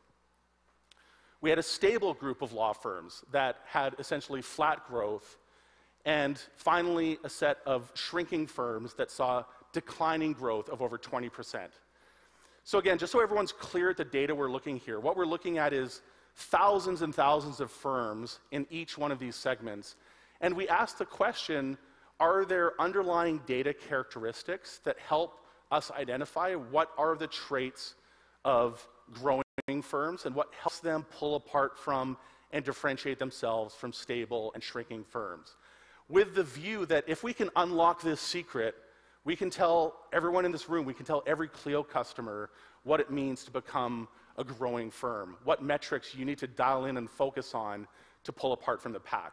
We had a stable group of law firms that had essentially flat growth, and finally a set of shrinking firms that saw declining growth of over twenty percent. So again, just so everyone's clear at the data we're looking here, what we're looking at is thousands and thousands of firms in each one of these segments, and we asked the question, are there underlying data characteristics that help us identify what are the traits of growing firms and what helps them pull apart from and differentiate themselves from stable and shrinking firms, with the view that if we can unlock this secret, we can tell everyone in this room, we can tell every Clio customer what it means to become a growing firm, what metrics you need to dial in and focus on to pull apart from the pack.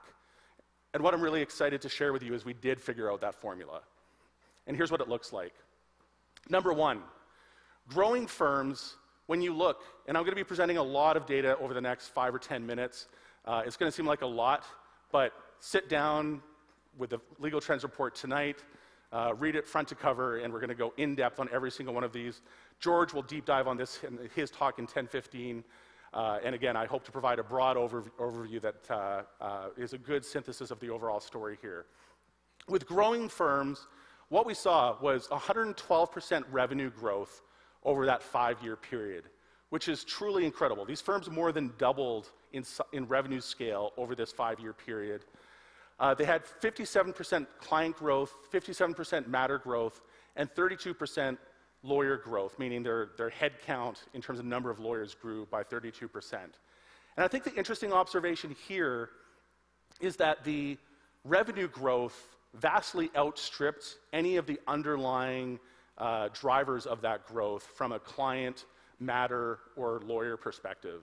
And what I'm really excited to share with you is we did figure out that formula. And here's what it looks like. Number one, growing firms, when you look, and I'm going to be presenting a lot of data over the next five or ten minutes. Uh, it's going to seem like a lot, but sit down with the Legal Trends report tonight, uh, read it front to cover, and we're going to go in depth on every single one of these. George will deep dive on this in his talk in ten fifteen. Uh, and again, I hope to provide a broad over overview that uh, uh, is a good synthesis of the overall story here. With growing firms, what we saw was one hundred twelve percent revenue growth over that five-year period, which is truly incredible. These firms more than doubled in, in revenue scale over this five-year period. Uh, they had fifty-seven percent client growth, fifty-seven percent matter growth, and thirty-two percent lawyer growth, meaning their, their head count in terms of number of lawyers grew by thirty-two percent. And I think the interesting observation here is that the revenue growth vastly outstripped any of the underlying uh, drivers of that growth from a client, matter, or lawyer perspective.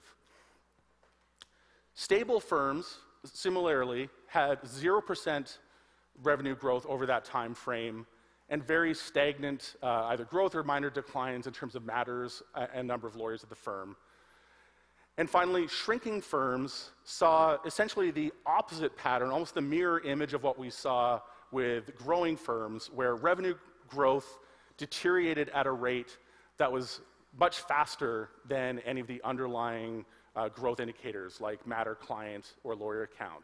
Stable firms, similarly, had zero percent revenue growth over that time frame, and very stagnant uh, either growth or minor declines in terms of matters and number of lawyers at the firm. And finally, shrinking firms saw essentially the opposite pattern, almost the mirror image of what we saw with growing firms, where revenue growth deteriorated at a rate that was much faster than any of the underlying uh, growth indicators like matter, client, or lawyer count.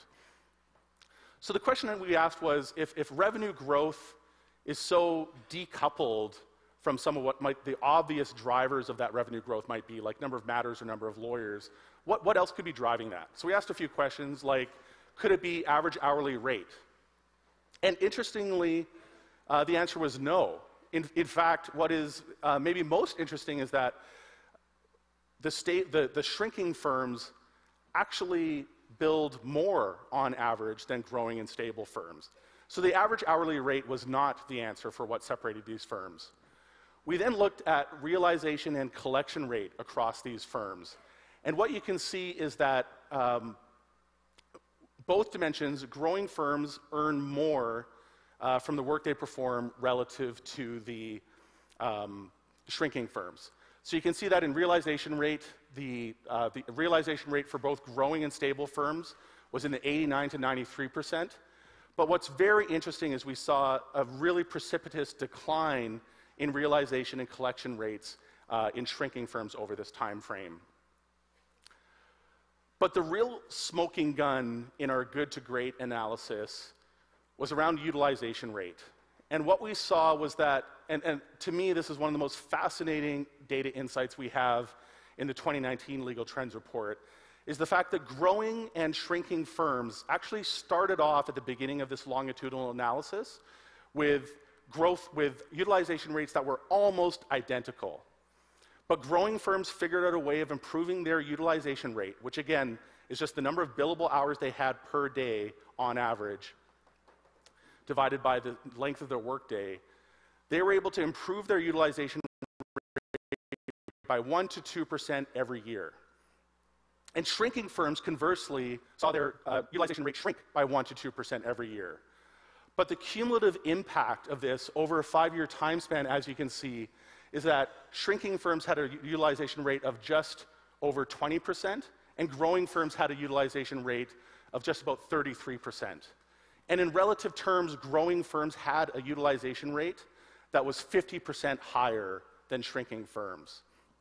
So the question that we asked was, if, if revenue growth is so decoupled from some of what might the obvious drivers of that revenue growth might be, like number of matters or number of lawyers, what, what else could be driving that? So we asked a few questions like, could it be average hourly rate? And interestingly, uh, the answer was no. In, in fact, what is uh, maybe most interesting is that the, state, the, the shrinking firms actually build more on average than growing and stable firms. So the average hourly rate was not the answer for what separated these firms. We then looked at realization and collection rate across these firms. And what you can see is that um, both dimensions, growing firms earn more uh, from the work they perform relative to the um, shrinking firms. So you can see that in realization rate, the, uh, the realization rate for both growing and stable firms was in the eighty-nine to ninety-three percent. But what's very interesting is we saw a really precipitous decline in realization and collection rates uh, in shrinking firms over this time frame. But the real smoking gun in our good to great analysis was around utilization rate. And what we saw was that, and, and to me this is one of the most fascinating data insights we have in the twenty nineteen Legal Trends report, is the fact that growing and shrinking firms actually started off at the beginning of this longitudinal analysis with growth, with utilization rates that were almost identical. But growing firms figured out a way of improving their utilization rate, which again is just the number of billable hours they had per day on average, divided by the length of their workday. They were able to improve their utilization rate by one to two percent every year. And shrinking firms, conversely, saw their uh, utilization rate shrink by one to two percent every year. But the cumulative impact of this over a five-year time span, as you can see, is that shrinking firms had a utilization rate of just over twenty percent, and growing firms had a utilization rate of just about thirty-three percent. And in relative terms, growing firms had a utilization rate that was fifty percent higher than shrinking firms.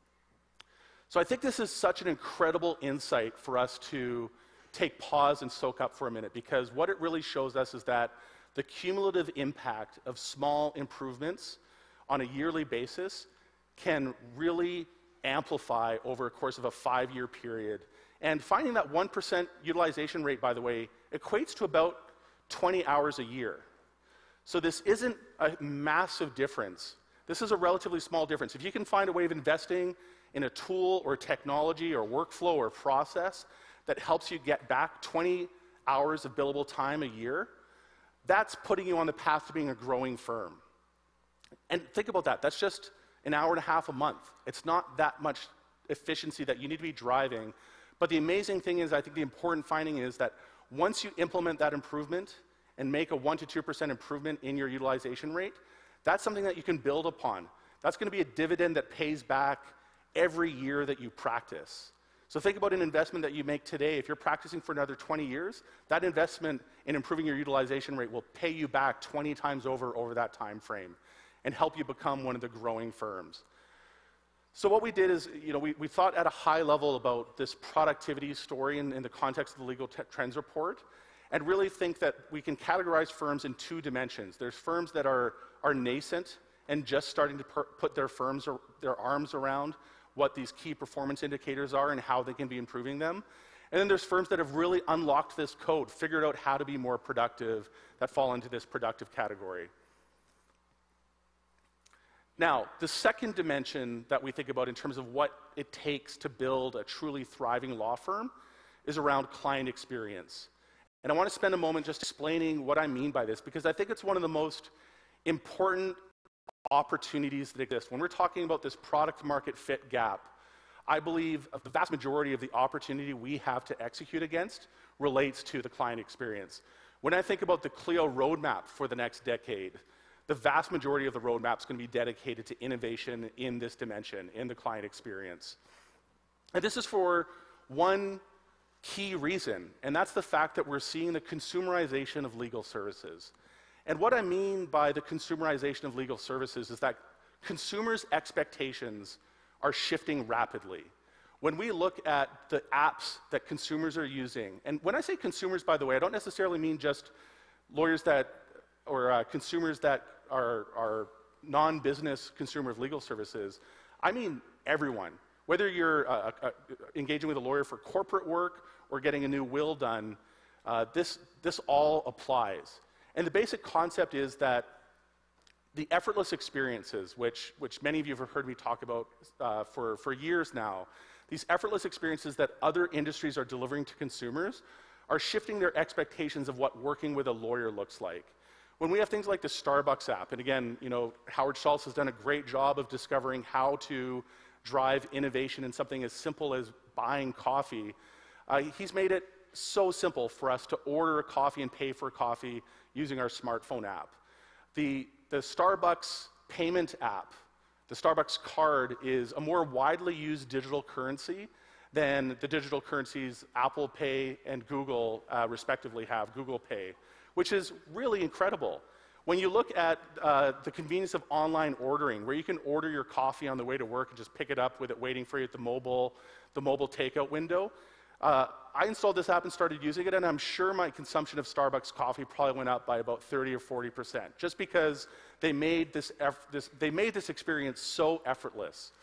So I think this is such an incredible insight for us to take pause and soak up for a minute, because what it really shows us is that the cumulative impact of small improvements on a yearly basis can really amplify over a course of a five-year period. And finding that one percent utilization rate, by the way, equates to about twenty hours a year. So this isn't a massive difference. This is a relatively small difference. If you can find a way of investing in a tool or technology or workflow or process that helps you get back twenty hours of billable time a year, that's putting you on the path to being a growing firm. And think about that. That's just an hour and a half a month. It's not that much efficiency that you need to be driving. But the amazing thing is, I think the important finding is that once you implement that improvement and make a one to two percent improvement in your utilization rate, that's something that you can build upon. That's going to be a dividend that pays back every year that you practice. So think about an investment that you make today. If you're practicing for another twenty years, that investment in improving your utilization rate will pay you back twenty times over over that time frame and help you become one of the growing firms. So what we did is, you know, we, we thought at a high level about this productivity story in, in the context of the Legal Trends Report, and really think that we can categorize firms in two dimensions. There's firms that are, are nascent and just starting to per, put their firms or their arms around what these key performance indicators are and how they can be improving them. And then there's firms that have really unlocked this code, figured out how to be more productive, that fall into this productive category. Now, the second dimension that we think about in terms of what it takes to build a truly thriving law firm is around client experience. And I want to spend a moment just explaining what I mean by this, because I think it's one of the most important opportunities that exist. When we're talking about this product market fit gap, I believe the vast majority of the opportunity we have to execute against relates to the client experience. When I think about the Clio roadmap for the next decade, the vast majority of the roadmap is going to be dedicated to innovation in this dimension, in the client experience. And this is for one key reason, and that's the fact that we're seeing the consumerization of legal services. And what I mean by the consumerization of legal services is that consumers' expectations are shifting rapidly. When we look at the apps that consumers are using, and when I say consumers, by the way, I don't necessarily mean just lawyers that, or uh, consumers that are, are non-business consumer of legal services. I mean everyone. Whether you're uh, uh, engaging with a lawyer for corporate work or getting a new will done, uh, this, this all applies. And the basic concept is that the effortless experiences, which, which many of you have heard me talk about uh, for, for years now, these effortless experiences that other industries are delivering to consumers are shifting their expectations of what working with a lawyer looks like. When we have things like the Starbucks app, and again, you know, Howard Schultz has done a great job of discovering how to drive innovation in something as simple as buying coffee. Uh, he's made it so simple for us to order a coffee and pay for a coffee using our smartphone app. The, the Starbucks payment app, the Starbucks card, is a more widely used digital currency than the digital currencies Apple Pay and Google uh, respectively have, Google Pay, which is really incredible. When you look at uh, the convenience of online ordering, where you can order your coffee on the way to work and just pick it up with it waiting for you at the mobile, the mobile takeout window, uh, I installed this app and started using it, and I'm sure my consumption of Starbucks coffee probably went up by about thirty or forty percent, just because they made this, this, they made this experience so effortless.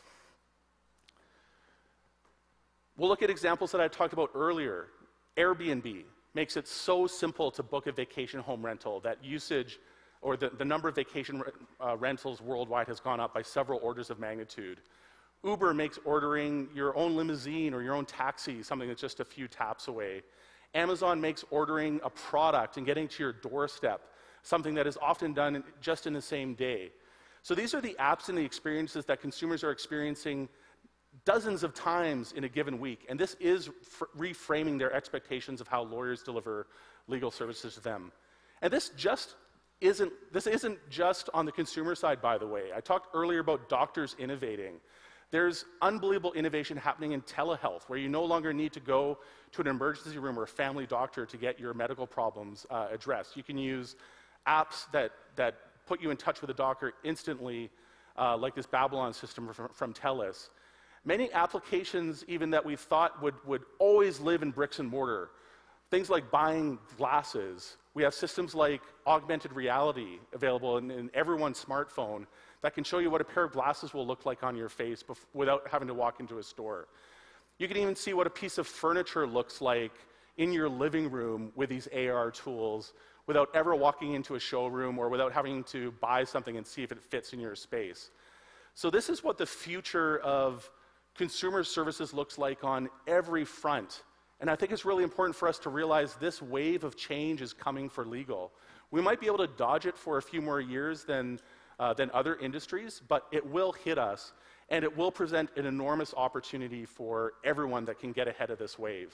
We'll look at examples that I talked about earlier. Airbnb makes it so simple to book a vacation home rental that usage, or the, the number of vacation uh, rentals worldwide has gone up by several orders of magnitude. Uber makes ordering your own limousine or your own taxi something that's just a few taps away. Amazon makes ordering a product and getting to your doorstep something that is often done in, just in the same day. So these are the apps and the experiences that consumers are experiencing dozens of times in a given week, and this is reframing their expectations of how lawyers deliver legal services to them. And this just isn't, this isn't just on the consumer side, by the way. I talked earlier about doctors innovating. There's unbelievable innovation happening in telehealth, where you no longer need to go to an emergency room or a family doctor to get your medical problems uh, addressed. You can use apps that, that put you in touch with a doctor instantly, uh, like this Babylon system from, from TELUS. Many applications even that we thought would, would always live in bricks and mortar, things like buying glasses. We have systems like augmented reality available in, in everyone's smartphone that can show you what a pair of glasses will look like on your face without having to walk into a store. You can even see what a piece of furniture looks like in your living room with these A R tools without ever walking into a showroom or without having to buy something and see if it fits in your space. So this is what the future of consumer services looks like on every front. And I think it's really important for us to realize this wave of change is coming for legal. We might be able to dodge it for a few more years than, uh, than other industries, but it will hit us, and it will present an enormous opportunity for everyone that can get ahead of this wave.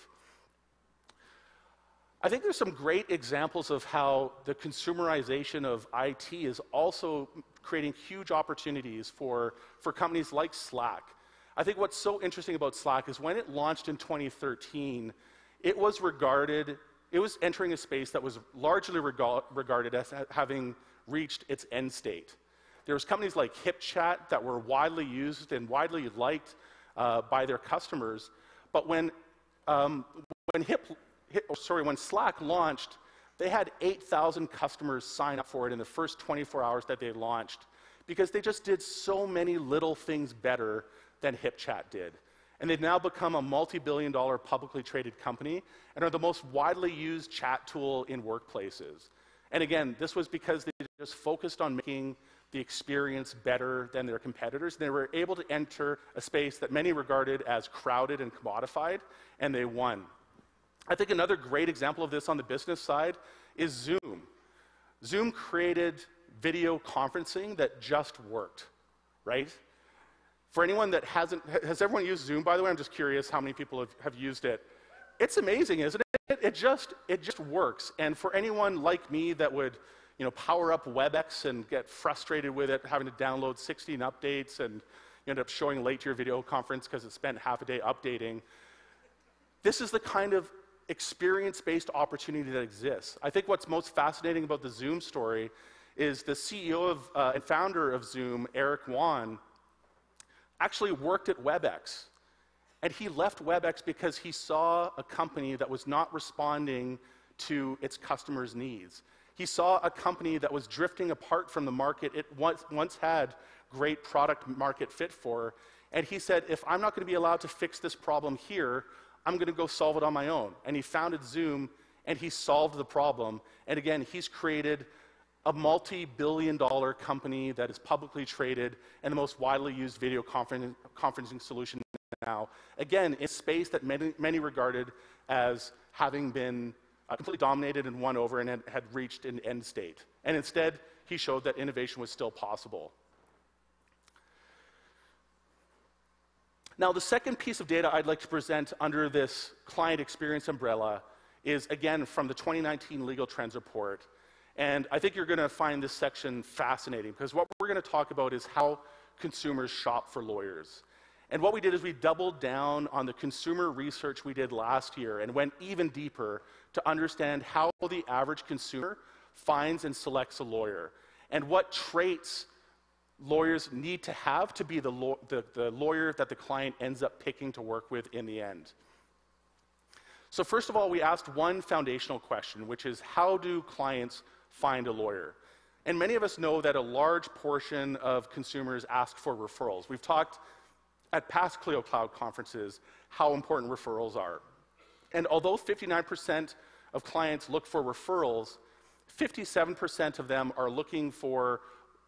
I think there's some great examples of how the consumerization of I T is also creating huge opportunities for, for companies like Slack. I think what's so interesting about Slack is when it launched in twenty thirteen, it was regarded, it was entering a space that was largely rega regarded as ha having reached its end state. There was companies like HipChat that were widely used and widely liked uh, by their customers, but when, um, when Hip, Hip, oh, sorry, when Slack launched, they had eight thousand customers sign up for it in the first twenty-four hours that they launched, because they just did so many little things better than HipChat did. And they've now become a multi-billion dollar publicly traded company and are the most widely used chat tool in workplaces. And again, this was because they just focused on making the experience better than their competitors. They were able to enter a space that many regarded as crowded and commodified, and they won. I think another great example of this on the business side is Zoom. Zoom created video conferencing that just worked, right? For anyone that hasn't, has everyone used Zoom, by the way? I'm just curious how many people have, have used it. It's amazing, isn't it? It just, it just works. And for anyone like me that would, you know, power up WebEx and get frustrated with it, having to download sixteen updates and you end up showing late to your video conference because it spent half a day updating, this is the kind of experience-based opportunity that exists. I think what's most fascinating about the Zoom story is the C E O of, uh, and founder of Zoom, Eric Yuan, actually worked at WebEx. And he left WebEx because he saw a company that was not responding to its customers' needs. He saw a company that was drifting apart from the market it once, once had great product market fit for. And he said, if I'm not going to be allowed to fix this problem here, I'm going to go solve it on my own. And he founded Zoom, and he solved the problem. And again, he's created a multi-billion dollar company that is publicly traded and the most widely used video confer conferencing solution now. Again, in a space that many, many regarded as having been uh, completely dominated and won over and had, had reached an end state. And instead, he showed that innovation was still possible. Now, the second piece of data I'd like to present under this client experience umbrella is, again, from the twenty nineteen Legal Trends Report. And I think you're going to find this section fascinating, because what we're going to talk about is how consumers shop for lawyers. And what we did is we doubled down on the consumer research we did last year and went even deeper to understand how the average consumer finds and selects a lawyer, and what traits lawyers need to have to be the, law the, the lawyer that the client ends up picking to work with in the end. So first of all, we asked one foundational question, which is, how do clients find a lawyer? And many of us know that a large portion of consumers ask for referrals. We've talked at past Clio Cloud conferences how important referrals are. And although fifty-nine percent of clients look for referrals, fifty-seven percent of them are looking for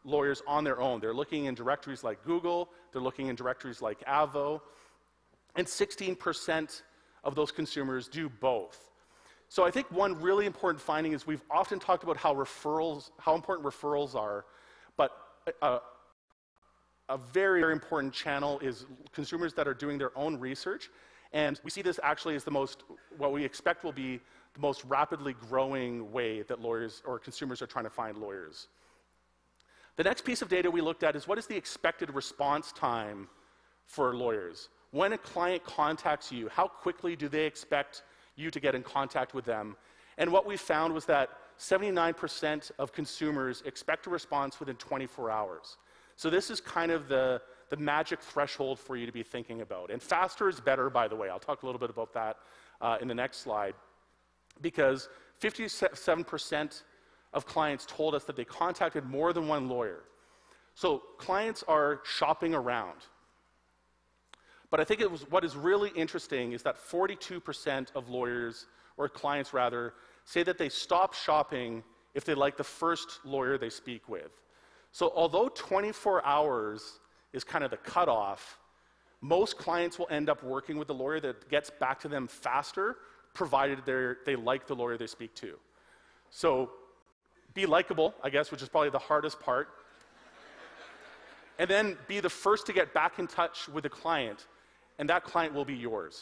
lawyers on their own. They're looking in directories like Google, they're looking in directories like Avo, and sixteen percent of those consumers do both. So I think one really important finding is we've often talked about how referrals, how important referrals are, but a, a very, very important channel is consumers that are doing their own research, and we see this actually as the most, what we expect will be the most rapidly growing way that lawyers or consumers are trying to find lawyers. The next piece of data we looked at is what is the expected response time for lawyers? When a client contacts you, how quickly do they expect you to get in contact with them? And what we found was that seventy-nine percent of consumers expect a response within twenty-four hours. So this is kind of the, the magic threshold for you to be thinking about. And faster is better, by the way. I'll talk a little bit about that uh, in the next slide. Because fifty-seven percent of clients told us that they contacted more than one lawyer. So clients are shopping around. But I think it was, what is really interesting is that forty-two percent of lawyers, or clients rather, say that they stop shopping if they like the first lawyer they speak with. So although twenty-four hours is kind of the cutoff, most clients will end up working with a lawyer that gets back to them faster, provided they like the lawyer they speak to. So be likable, I guess, which is probably the hardest part. And then be the first to get back in touch with the client, and that client will be yours.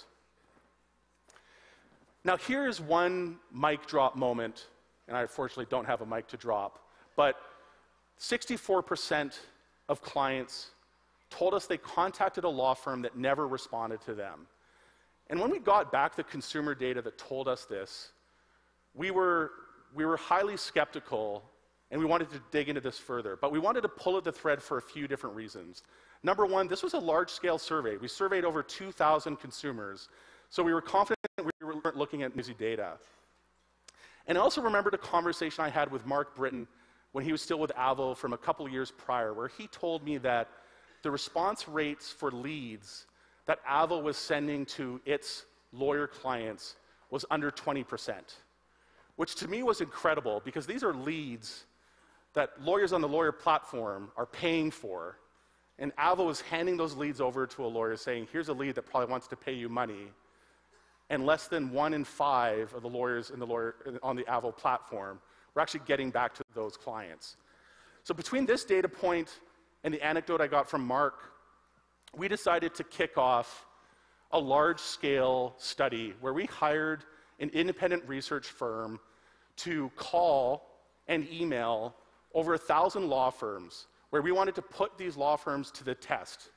Now here's one mic drop moment, and I unfortunately don't have a mic to drop, but sixty-four percent of clients told us they contacted a law firm that never responded to them. And when we got back the consumer data that told us this, we were, we were highly skeptical, and we wanted to dig into this further. But we wanted to pull at the thread for a few different reasons. Number one, this was a large-scale survey. We surveyed over two thousand consumers, so we were confident we weren't looking at noisy data. And I also remembered a conversation I had with Mark Britton when he was still with Avo from a couple years prior, where he told me that the response rates for leads that Avo was sending to its lawyer clients was under twenty percent, which to me was incredible because these are leads that lawyers on the lawyer platform are paying for, and Avo is handing those leads over to a lawyer saying, here's a lead that probably wants to pay you money, and less than one in five of the lawyers in the lawyer, on the Avo platform were actually getting back to those clients. So between this data point and the anecdote I got from Mark, we decided to kick off a large-scale study where we hired an independent research firm to call and email over a thousand law firms, where we wanted to put these law firms to the test.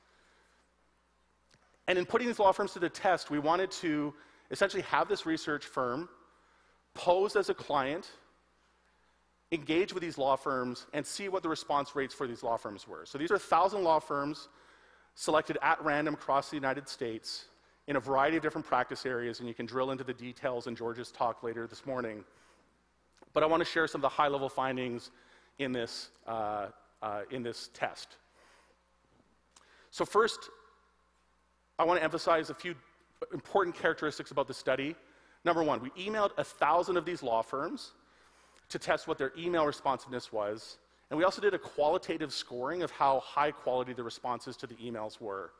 And in putting these law firms to the test, we wanted to essentially have this research firm pose as a client, engage with these law firms, and see what the response rates for these law firms were. So these are a thousand law firms selected at random across the United States in a variety of different practice areas, and you can drill into the details in George's talk later this morning. But I want to share some of the high-level findings in this, uh, uh, in this test. So first, I want to emphasize a few important characteristics about the study. Number one, we emailed a thousand of these law firms to test what their email responsiveness was, and we also did a qualitative scoring of how high quality the responses to the emails were.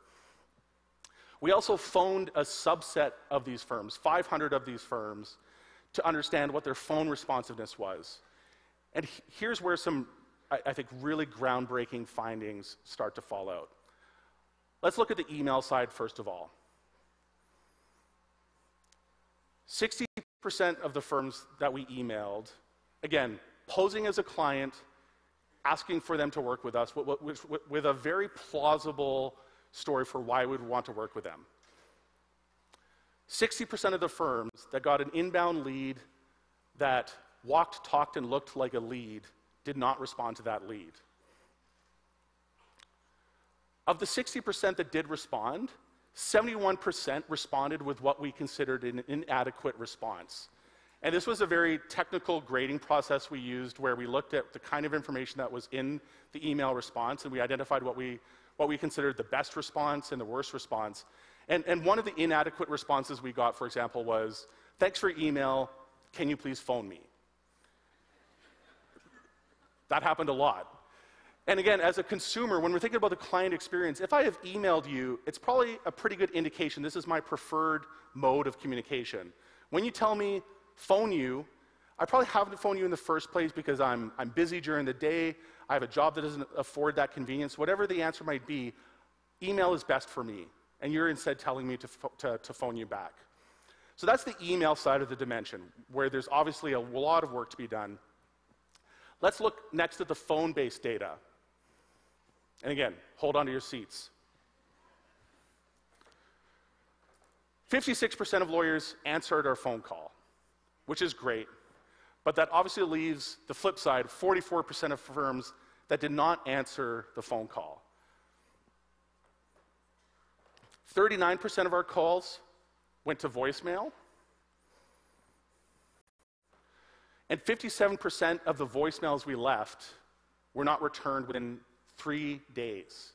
We also phoned a subset of these firms, five hundred of these firms, to understand what their phone responsiveness was. And here's where some, I, I think, really groundbreaking findings start to fall out. Let's look at the email side first of all. sixty percent of the firms that we emailed, again, posing as a client, asking for them to work with us with, with, with a very plausible story for why we'd want to work with them. sixty percent of the firms that got an inbound lead that walked, talked, and looked like a lead did not respond to that lead. Of the sixty percent that did respond, seventy-one percent responded with what we considered an inadequate response. And this was a very technical grading process we used where we looked at the kind of information that was in the email response, and we identified what we, what we considered the best response and the worst response. And, and one of the inadequate responses we got, for example, was, thanks for email, can you please phone me? That happened a lot. And again, as a consumer, when we're thinking about the client experience, if I have emailed you, it's probably a pretty good indication this is my preferred mode of communication. When you tell me phone you, I probably haven't phoned you in the first place because I'm, I'm busy during the day, I have a job that doesn't afford that convenience. Whatever the answer might be, email is best for me, and you're instead telling me to, to, to phone you back. So that's the email side of the dimension, where there's obviously a lot of work to be done. Let's look next at the phone-based data. And again, hold on to your seats. fifty-six percent of lawyers answered our phone call, which is great. But that obviously leaves the flip side, forty-four percent of firms that did not answer the phone call. thirty-nine percent of our calls went to voicemail. And fifty-seven percent of the voicemails we left were not returned within three days.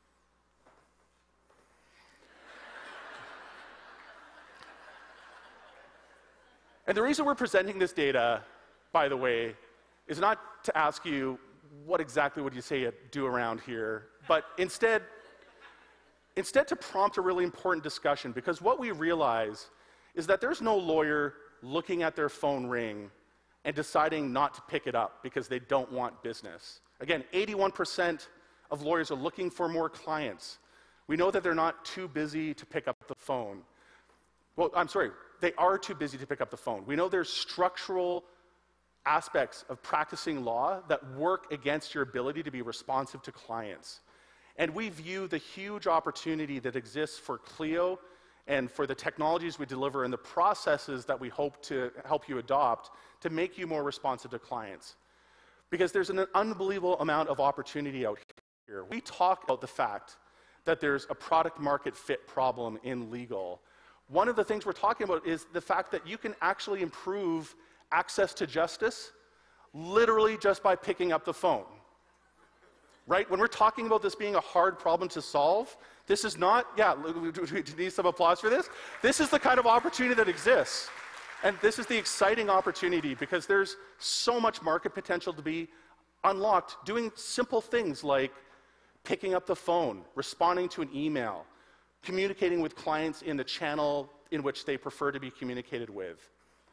And the reason we're presenting this data, by the way, is not to ask you what exactly would you say you do around here, but instead, instead to prompt a really important discussion, because what we realize is that there's no lawyer looking at their phone ring and deciding not to pick it up because they don't want business. Again, eighty-one percent of lawyers are looking for more clients. We know that they're not too busy to pick up the phone. Well, I'm sorry, they are too busy to pick up the phone. We know there's structural aspects of practicing law that work against your ability to be responsive to clients. And we view the huge opportunity that exists for Clio and for the technologies we deliver and the processes that we hope to help you adopt to make you more responsive to clients. Because there's an unbelievable amount of opportunity out here. We talk about the fact that there's a product market fit problem in legal. One of the things we're talking about is the fact that you can actually improve access to justice literally just by picking up the phone. Right? When we're talking about this being a hard problem to solve, this is not, yeah, we need some applause for this. This is the kind of opportunity that exists. And this is the exciting opportunity because there's so much market potential to be unlocked doing simple things like picking up the phone, responding to an email, communicating with clients in the channel in which they prefer to be communicated with.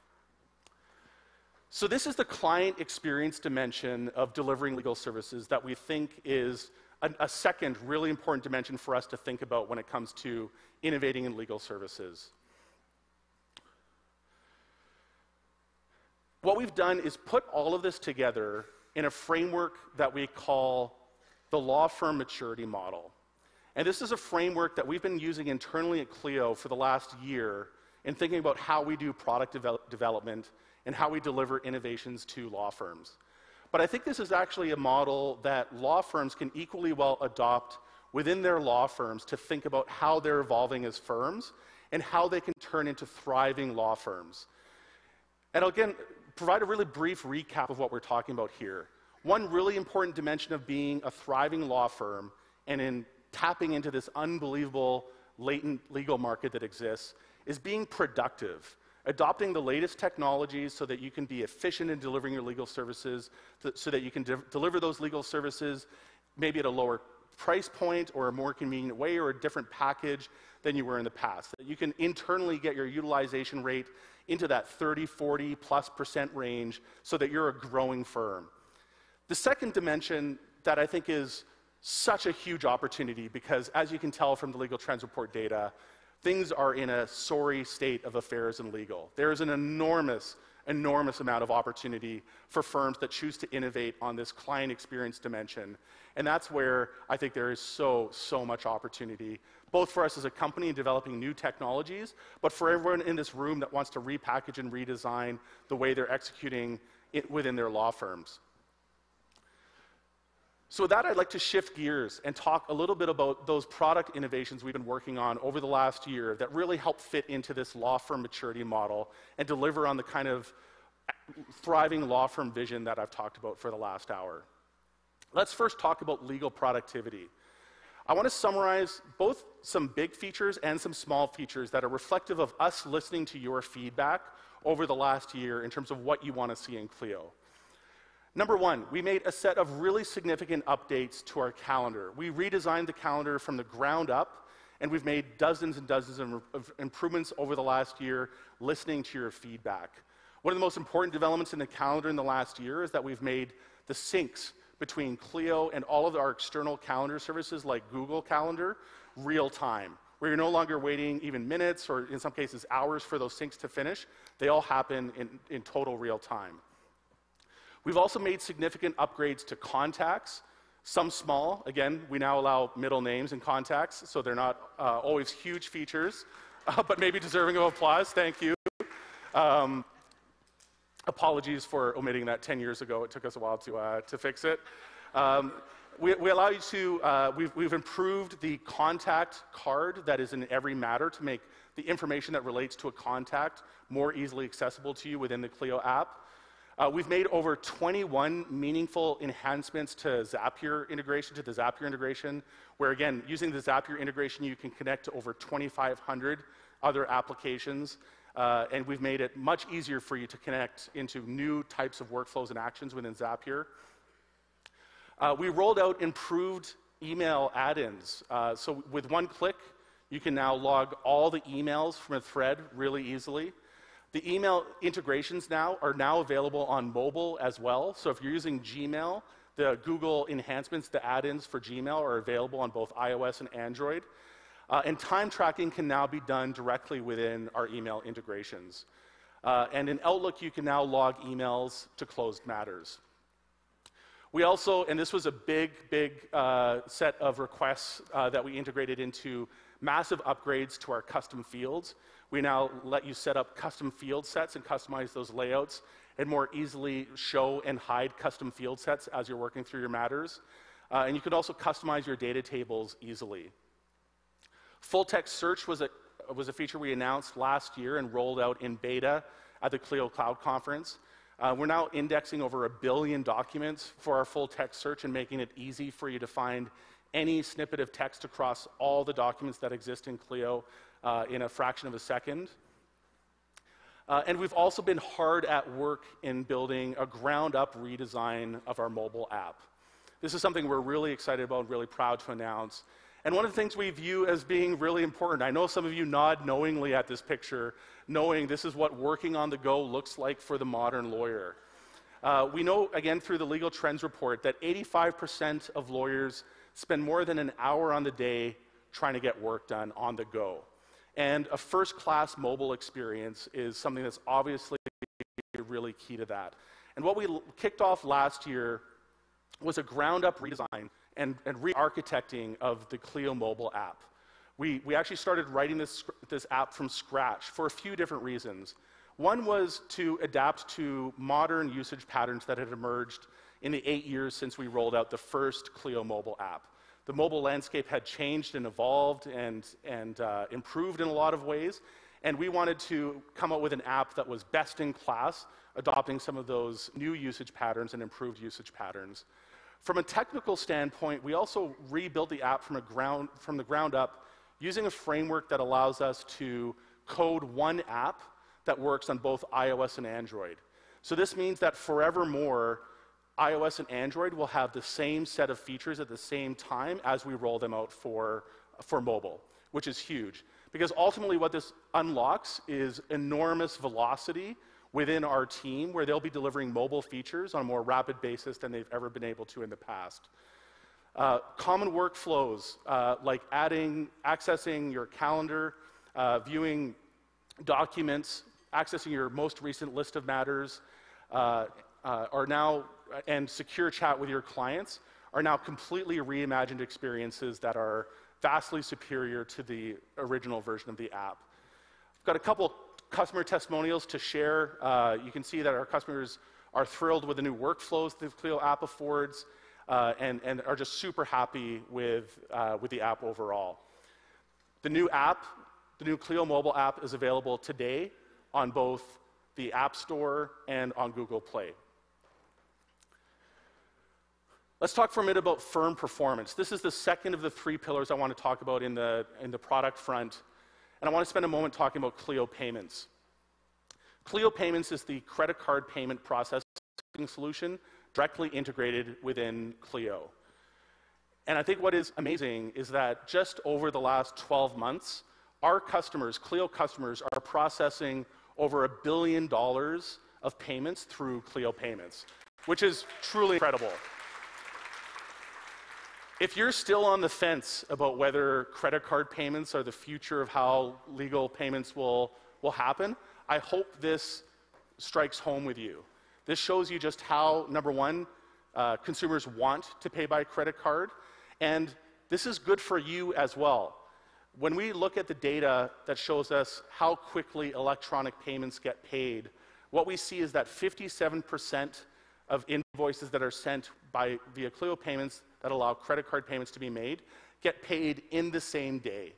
So this is the client experience dimension of delivering legal services that we think is a, a second really important dimension for us to think about when it comes to innovating in legal services. What we've done is put all of this together in a framework that we call the law firm maturity model. And this is a framework that we've been using internally at Clio for the last year in thinking about how we do product devel- development and how we deliver innovations to law firms. But I think this is actually a model that law firms can equally well adopt within their law firms to think about how they're evolving as firms and how they can turn into thriving law firms. And I'll again provide a really brief recap of what we're talking about here. One really important dimension of being a thriving law firm and in tapping into this unbelievable latent legal market that exists is being productive, adopting the latest technologies so that you can be efficient in delivering your legal services, so that you can de- deliver those legal services maybe at a lower price point or a more convenient way or a different package than you were in the past. That you can internally get your utilization rate into that thirty, forty plus percent range so that you're a growing firm. The second dimension that I think is such a huge opportunity because, as you can tell from the Legal Trends Report data, things are in a sorry state of affairs in legal. There is an enormous, enormous amount of opportunity for firms that choose to innovate on this client experience dimension. And that's where I think there is so, so much opportunity, both for us as a company in developing new technologies, but for everyone in this room that wants to repackage and redesign the way they're executing it within their law firms. So with that, I'd like to shift gears and talk a little bit about those product innovations we've been working on over the last year that really help fit into this law firm maturity model and deliver on the kind of thriving law firm vision that I've talked about for the last hour. Let's first talk about legal productivity. I want to summarize both some big features and some small features that are reflective of us listening to your feedback over the last year in terms of what you want to see in Clio. Number one, we made a set of really significant updates to our calendar. We redesigned the calendar from the ground up, and we've made dozens and dozens of, of improvements over the last year, listening to your feedback. One of the most important developments in the calendar in the last year is that we've made the syncs between Clio and all of our external calendar services like Google Calendar real time, where you're no longer waiting even minutes or in some cases hours for those syncs to finish. They all happen in, in total real time. We've also made significant upgrades to contacts, some small. Again, we now allow middle names in contacts, so they're not uh, always huge features, uh, but maybe deserving of applause. Thank you. Um, apologies for omitting that ten years ago. It took us a while to, uh, to fix it. Um, we, we allow you to, uh, we've, we've improved the contact card that is in every matter to make the information that relates to a contact more easily accessible to you within the Clio app. Uh, we've made over twenty-one meaningful enhancements to Zapier integration, to the Zapier integration, where again, using the Zapier integration, you can connect to over twenty-five hundred other applications, uh, and we've made it much easier for you to connect into new types of workflows and actions within Zapier. Uh, we rolled out improved email add-ins. Uh, so with one click, you can now log all the emails from a thread really easily. The email integrations now are now available on mobile as well. So if you're using Gmail, the Google enhancements, the add-ins for Gmail are available on both iOS and Android. Uh, and time tracking can now be done directly within our email integrations. Uh, and in Outlook, you can now log emails to closed matters. We also, and this was a big, big uh, set of requests uh, that we integrated into massive upgrades to our custom fields. We now let you set up custom field sets and customize those layouts and more easily show and hide custom field sets as you're working through your matters. Uh, and you could also customize your data tables easily. Full text search was a, was a feature we announced last year and rolled out in beta at the Clio Cloud Conference. Uh, we're now indexing over a billion documents for our full text search and making it easy for you to find any snippet of text across all the documents that exist in Clio uh, in a fraction of a second. Uh, and we've also been hard at work in building a ground-up redesign of our mobile app. This is something we're really excited about and really proud to announce. And one of the things we view as being really important, I know some of you nod knowingly at this picture, knowing this is what working on the go looks like for the modern lawyer. Uh, we know, again, through the Legal Trends report, that eighty-five percent of lawyers spend more than an hour on the day trying to get work done on the go. And a first-class mobile experience is something that's obviously really key to that. And what we kicked off last year was a ground-up redesign and, and re-architecting of the Clio mobile app. We, we actually started writing this, this app from scratch for a few different reasons. One was to adapt to modern usage patterns that had emerged in the eight years since we rolled out the first Clio mobile app. The mobile landscape had changed and evolved and, and uh, improved in a lot of ways, and we wanted to come up with an app that was best in class, adopting some of those new usage patterns and improved usage patterns. From a technical standpoint, we also rebuilt the app from, a ground, from the ground up using a framework that allows us to code one app that works on both iOS and Android. So this means that forevermore, iOS and Android will have the same set of features at the same time as we roll them out for, for mobile, which is huge. Because ultimately what this unlocks is enormous velocity within our team where they'll be delivering mobile features on a more rapid basis than they've ever been able to in the past. Uh, common workflows uh, like adding, accessing your calendar, uh, viewing documents, accessing your most recent list of matters uh, uh, are now, and secure chat with your clients are now completely reimagined experiences that are vastly superior to the original version of the app. I've got a couple customer testimonials to share. Uh, you can see that our customers are thrilled with the new workflows the Clio app affords uh, and, and are just super happy with, uh, with the app overall. The new app, the new Clio mobile app is available today on both the App Store and on Google Play. Let's talk for a minute about firm performance. This is the second of the three pillars I want to talk about in the, in the product front. And I want to spend a moment talking about Clio Payments. Clio Payments is the credit card payment processing solution directly integrated within Clio. And I think what is amazing is that just over the last twelve months, our customers, Clio customers, are processing over a billion dollars of payments through Clio Payments, which is truly incredible. If you're still on the fence about whether credit card payments are the future of how legal payments will, will happen, I hope this strikes home with you. This shows you just how, number one, uh, consumers want to pay by credit card, and this is good for you as well. When we look at the data that shows us how quickly electronic payments get paid, what we see is that fifty-seven percent of invoices that are sent by via Clio Payments that allow credit card payments to be made get paid in the same day.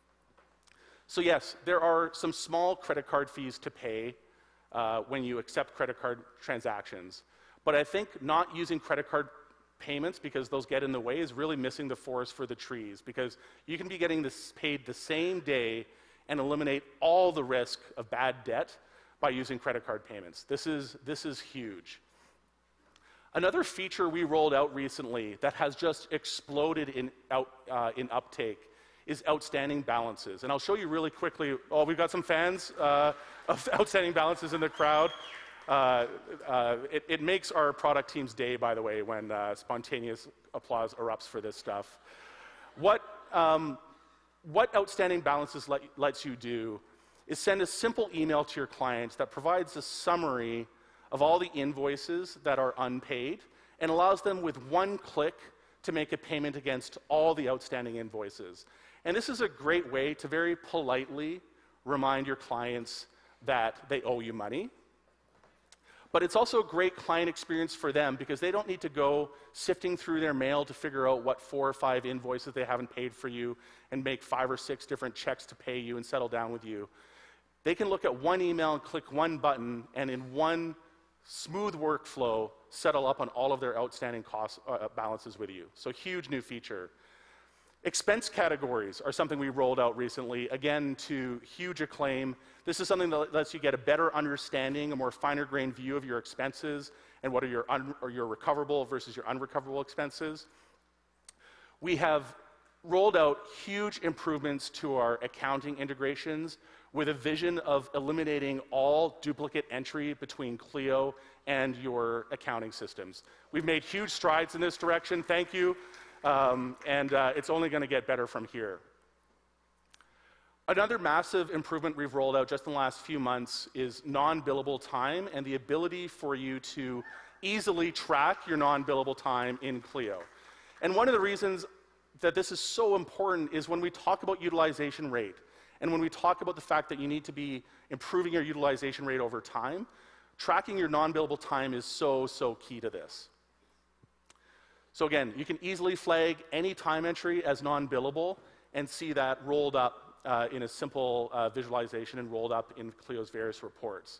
So yes, there are some small credit card fees to pay uh, when you accept credit card transactions, but I think not using credit card payments because those get in the way is really missing the forest for the trees, because you can be getting this paid the same day and eliminate all the risk of bad debt by using credit card payments. This is, this is huge. Another feature we rolled out recently that has just exploded in, out, uh, in uptake is outstanding balances. And I'll show you really quickly. Oh, we've got some fans uh, of outstanding balances in the crowd. Uh, uh, it, it makes our product team's day, by the way, when uh, spontaneous applause erupts for this stuff. What, um, what outstanding balances let, lets you do is send a simple email to your clients that provides a summary of all the invoices that are unpaid and allows them with one click to make a payment against all the outstanding invoices. And this is a great way to very politely remind your clients that they owe you money. But it's also a great client experience for them because they don't need to go sifting through their mail to figure out what four or five invoices they haven't paid for you and make five or six different checks to pay you and settle down with you. They can look at one email and click one button, and in one smooth workflow, settle up on all of their outstanding cost uh, balances with you. So huge new feature. Expense categories are something we rolled out recently, again to huge acclaim. This is something that lets you get a better understanding, a more finer grained view of your expenses and what are your, un or your recoverable versus your unrecoverable expenses. We have rolled out huge improvements to our accounting integrations with a vision of eliminating all duplicate entry between Clio and your accounting systems. We've made huge strides in this direction, thank you, um, and uh, it's only going to get better from here. Another massive improvement we've rolled out just in the last few months is non-billable time and the ability for you to easily track your non-billable time in Clio. And one of the reasons that this is so important is when we talk about utilization rate, and when we talk about the fact that you need to be improving your utilization rate over time, tracking your non-billable time is so, so key to this. So again, you can easily flag any time entry as non-billable and see that rolled up uh, in a simple uh, visualization and rolled up in Clio's various reports.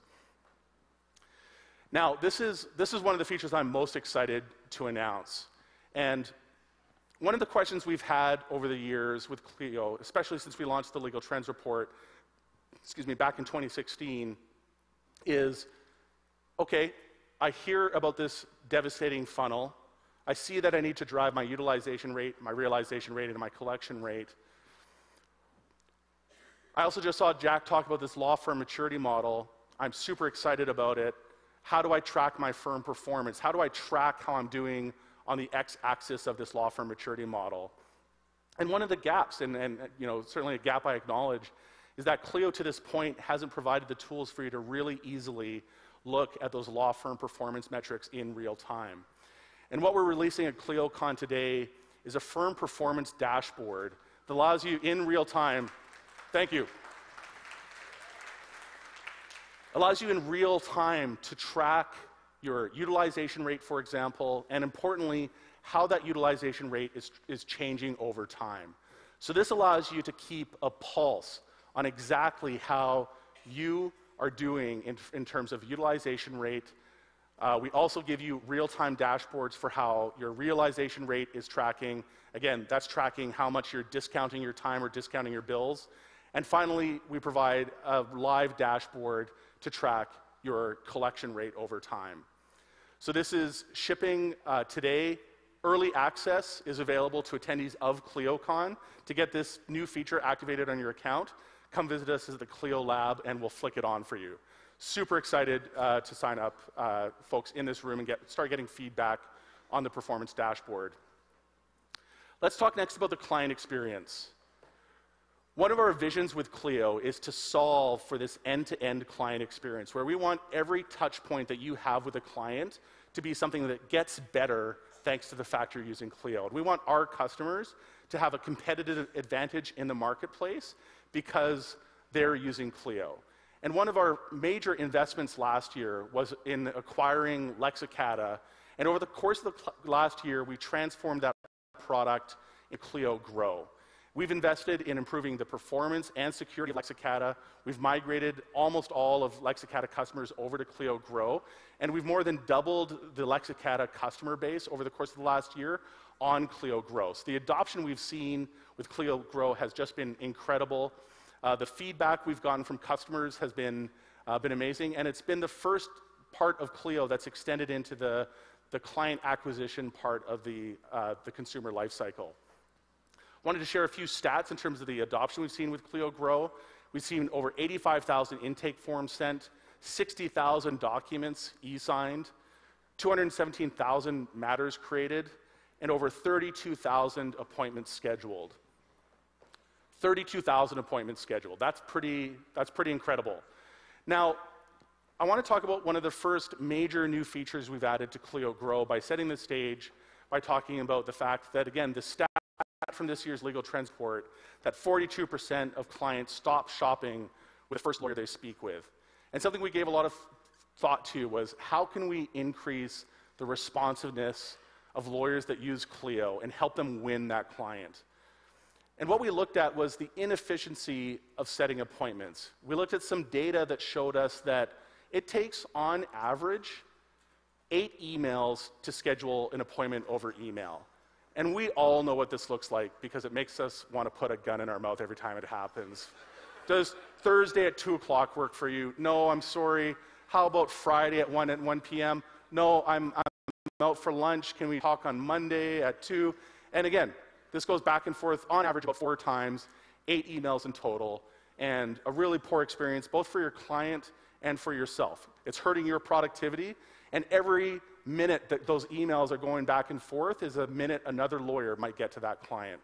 Now, this is, this is one of the features I'm most excited to announce. And one of the questions we've had over the years with Clio, especially since we launched the Legal Trends Report, excuse me, back in twenty sixteen, is, okay, I hear about this devastating funnel. I see that I need to drive my utilization rate, my realization rate, and my collection rate. I also just saw Jack talk about this law firm maturity model. I'm super excited about it. How do I track my firm performance? How do I track how I'm doing on the x-axis of this law firm maturity model? And one of the gaps, and, and you know, certainly a gap I acknowledge, is that Clio to this point hasn't provided the tools for you to really easily look at those law firm performance metrics in real time. And what we're releasing at ClioCon today is a firm performance dashboard that allows you in real time, thank you, allows you in real time to track your utilization rate, for example, and importantly, how that utilization rate is, is changing over time. So this allows you to keep a pulse on exactly how you are doing in, in terms of utilization rate. Uh, we also give you real-time dashboards for how your realization rate is tracking. Again, that's tracking how much you're discounting your time or discounting your bills. And finally, we provide a live dashboard to track your collection rate over time. So this is shipping uh, today. Early access is available to attendees of ClioCon. To get this new feature activated on your account, come visit us at the Clio Lab and we'll flick it on for you. Super excited uh, to sign up uh, folks in this room and get, start getting feedback on the performance dashboard. Let's talk next about the client experience. One of our visions with Clio is to solve for this end-to-end client experience, where we want every touch point that you have with a client to be something that gets better thanks to the fact you're using Clio. And we want our customers to have a competitive advantage in the marketplace because they're using Clio. And one of our major investments last year was in acquiring Lexicata. And over the course of the last year, we transformed that product in Clio Grow. We've invested in improving the performance and security of Lexicata. We've migrated almost all of Lexicata customers over to Clio Grow. And we've more than doubled the Lexicata customer base over the course of the last year on Clio Grow. So the adoption we've seen with Clio Grow has just been incredible. Uh, the feedback we've gotten from customers has been, uh, been amazing. And it's been the first part of Clio that's extended into the, the client acquisition part of the, uh, the consumer lifecycle. Wanted to share a few stats in terms of the adoption we've seen with Clio Grow. We've seen over eighty-five thousand intake forms sent, sixty thousand documents e-signed, two hundred seventeen thousand matters created, and over thirty-two thousand appointments scheduled. thirty-two thousand appointments scheduled. That's pretty, that's pretty incredible. Now, I want to talk about one of the first major new features we've added to Clio Grow by setting the stage by talking about the fact that, again, the stat from this year's legal trends report that forty-two percent of clients stop shopping with the first lawyer they speak with. And something we gave a lot of thought to was how can we increase the responsiveness of lawyers that use Clio and help them win that client. And what we looked at was the inefficiency of setting appointments. We looked at some data that showed us that it takes, on average, eight emails to schedule an appointment over email. And we all know what this looks like because it makes us want to put a gun in our mouth every time it happens. Does Thursday at two o'clock work for you? No, I'm sorry. How about Friday at one at one p m? No, I'm, I'm out for lunch. Can we talk on Monday at two? And again, this goes back and forth on average about four times, eight emails in total, and a really poor experience both for your client and for yourself. It's hurting your productivity, and every minute that those emails are going back and forth is a minute another lawyer might get to that client.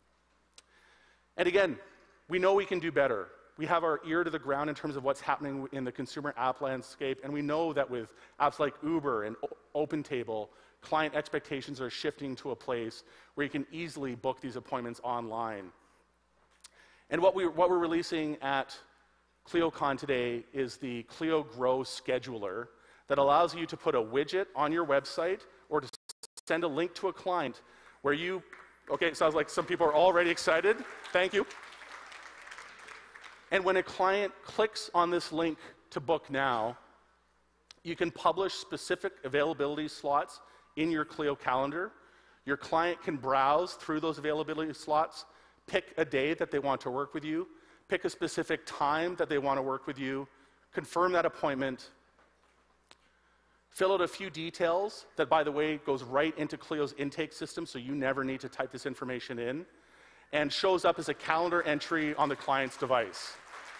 And again, we know we can do better. We have our ear to the ground in terms of what's happening in the consumer app landscape, and we know that with apps like Uber and OpenTable, client expectations are shifting to a place where you can easily book these appointments online. And what, we, what we're releasing at ClioCon today is the Clio Grow Scheduler that allows you to put a widget on your website or to send a link to a client where you, okay, it sounds like some people are already excited. Thank you. And when a client clicks on this link to book now, you can publish specific availability slots in your Clio calendar. Your client can browse through those availability slots, pick a day that they want to work with you, pick a specific time that they want to work with you, confirm that appointment, fill out a few details that, by the way, goes right into Clio's intake system, so you never need to type this information in, and shows up as a calendar entry on the client's device.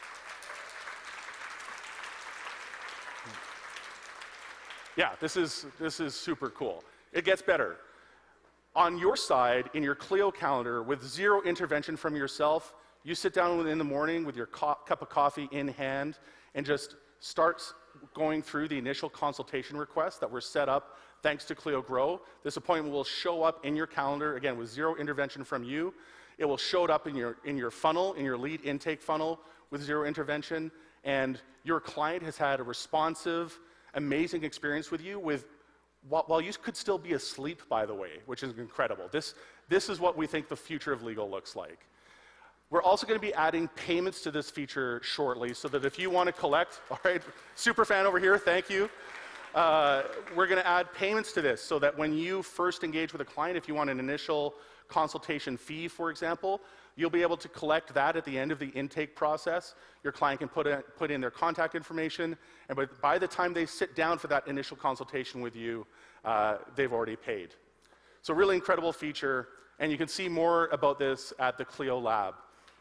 Yeah, this is, this is super cool. It gets better. On your side, in your Clio calendar, with zero intervention from yourself, you sit down in the morning with your co- cup of coffee in hand and just start going through the initial consultation requests that were set up thanks to Clio Grow. This appointment will show up in your calendar, again, with zero intervention from you. It will show up in your, in your funnel, in your lead intake funnel with zero intervention, and your client has had a responsive, amazing experience with you with, while, while you could still be asleep, by the way, which is incredible. This, this is what we think the future of legal looks like. We're also going to be adding payments to this feature shortly so that if you want to collect, all right, super fan over here, thank you. Uh, we're going to add payments to this so that when you first engage with a client, if you want an initial consultation fee, for example, You'll be able to collect that at the end of the intake process. Your client can put in, put in their contact information, and by, by the time they sit down for that initial consultation with you, uh, they've already paid. So really incredible feature, and you can see more about this at the Clio Lab.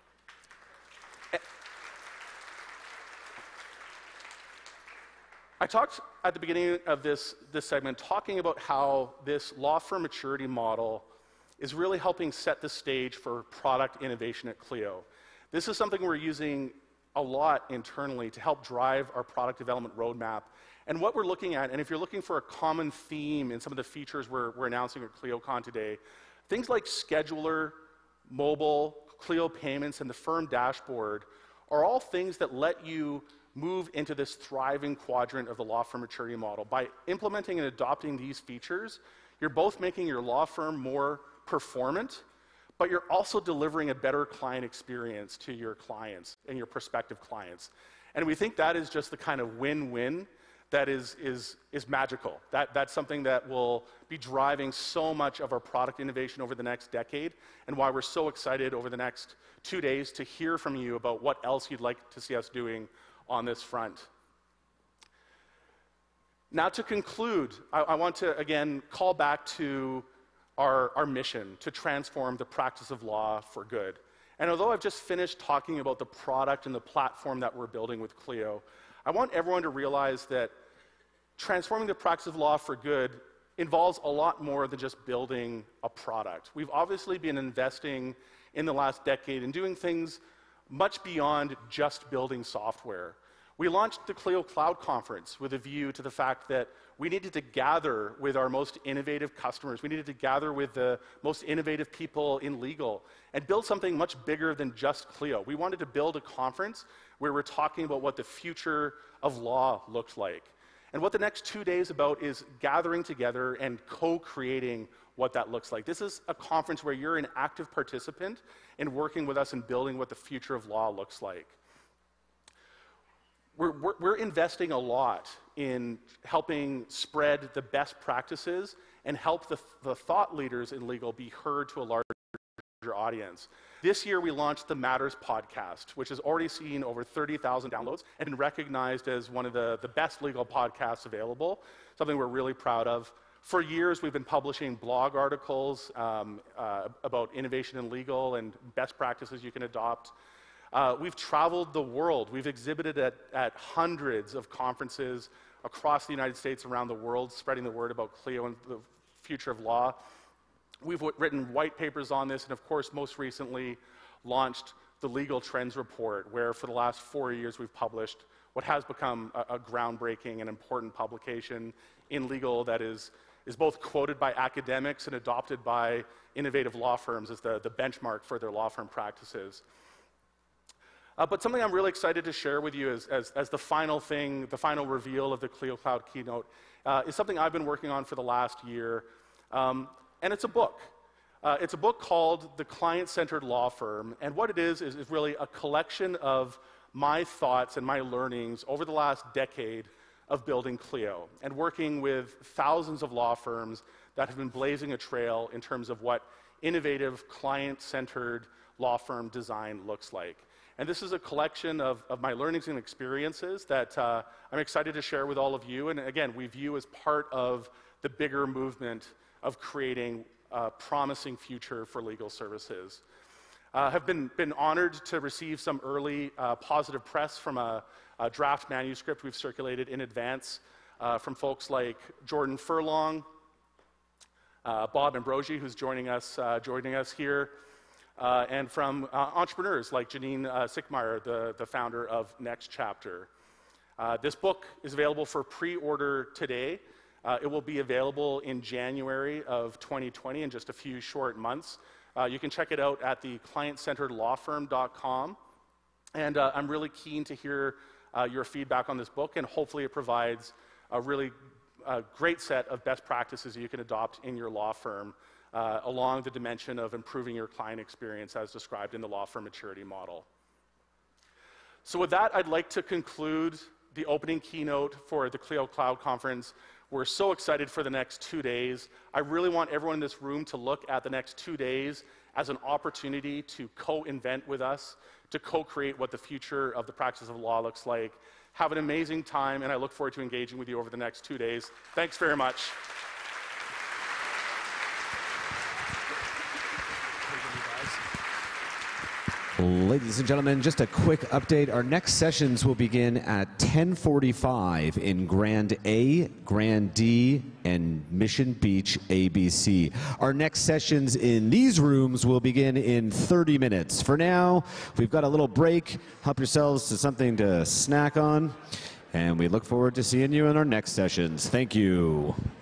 I talked at the beginning of this, this segment talking about how this law firm maturity model is really helping set the stage for product innovation at Clio. This is something we're using a lot internally to help drive our product development roadmap. And what we're looking at, and if you're looking for a common theme in some of the features we're, we're announcing at ClioCon today, things like Scheduler, mobile, Clio Payments, and the firm dashboard are all things that let you move into this thriving quadrant of the law firm maturity model. By implementing and adopting these features, you're both making your law firm more performant, but you're also delivering a better client experience to your clients and your prospective clients. And we think that is just the kind of win-win that is, is, is magical. That, that's something that will be driving so much of our product innovation over the next decade, and why we're so excited over the next two days to hear from you about what else you'd like to see us doing on this front. Now, to conclude, I, I want to again call back to our, our mission to transform the practice of law for good. And although I've just finished talking about the product and the platform that we're building with Clio, I want everyone to realize that transforming the practice of law for good involves a lot more than just building a product. We've obviously been investing in the last decade in doing things much beyond just building software. We launched the Clio Cloud Conference with a view to the fact that we needed to gather with our most innovative customers. We needed to gather with the most innovative people in legal and build something much bigger than just Clio. We wanted to build a conference where we're talking about what the future of law looks like. And what the next two days about is gathering together and co-creating what that looks like. This is a conference where you're an active participant in working with us and building what the future of law looks like. We're, we're, we're investing a lot in helping spread the best practices and help the, the thought leaders in legal be heard to a larger audience. This year we launched the Matters podcast, which has already seen over thirty thousand downloads and been recognized as one of the, the best legal podcasts available, something we're really proud of. For years, we've been publishing blog articles um, uh, about innovation in legal and best practices you can adopt. Uh, we've traveled the world. We've exhibited at, at hundreds of conferences across the United States, around the world, spreading the word about Clio and the future of law. We've written white papers on this, and of course, most recently launched the Legal Trends Report, where for the last four years we've published what has become a, a groundbreaking and important publication in legal that is is both quoted by academics and adopted by innovative law firms as the, the benchmark for their law firm practices. Uh, but something I'm really excited to share with you as, as, as the final thing, the final reveal of the Clio Cloud keynote, uh, is something I've been working on for the last year, um, and it's a book. Uh, it's a book called The Client-Centered Law Firm, and what it is, is is really a collection of my thoughts and my learnings over the last decade of building Clio and working with thousands of law firms that have been blazing a trail in terms of what innovative, client-centered law firm design looks like. And this is a collection of, of my learnings and experiences that uh, I'm excited to share with all of you. And again, we view as part of the bigger movement of creating a promising future for legal services. Uh, have been, been honored to receive some early uh, positive press from a, a draft manuscript we've circulated in advance uh, from folks like Jordan Furlong, uh, Bob Ambrosi, who's joining us, uh, joining us here, uh, and from uh, entrepreneurs like Janine uh, Sickmeyer, the, the founder of Next Chapter. Uh, this book is available for pre-order today. Uh, it will be available in January of twenty twenty, in just a few short months. Uh, you can check it out at the client centered law firm dot com. And uh, I'm really keen to hear uh, your feedback on this book, and hopefully it provides a really uh, great set of best practices you can adopt in your law firm uh, along the dimension of improving your client experience as described in the law firm maturity model. So with that, I'd like to conclude the opening keynote for the Clio Cloud Conference. We're so excited for the next two days. I really want everyone in this room to look at the next two days as an opportunity to co-invent with us, to co-create what the future of the practice of law looks like. Have an amazing time, and I look forward to engaging with you over the next two days. Thanks very much. Ladies and gentlemen, just a quick update. Our next sessions will begin at ten forty-five in Grand A, Grand D, and Mission Beach A B C. Our next sessions in these rooms will begin in thirty minutes. For now, we've got a little break. Help yourselves to something to snack on. And we look forward to seeing you in our next sessions. Thank you.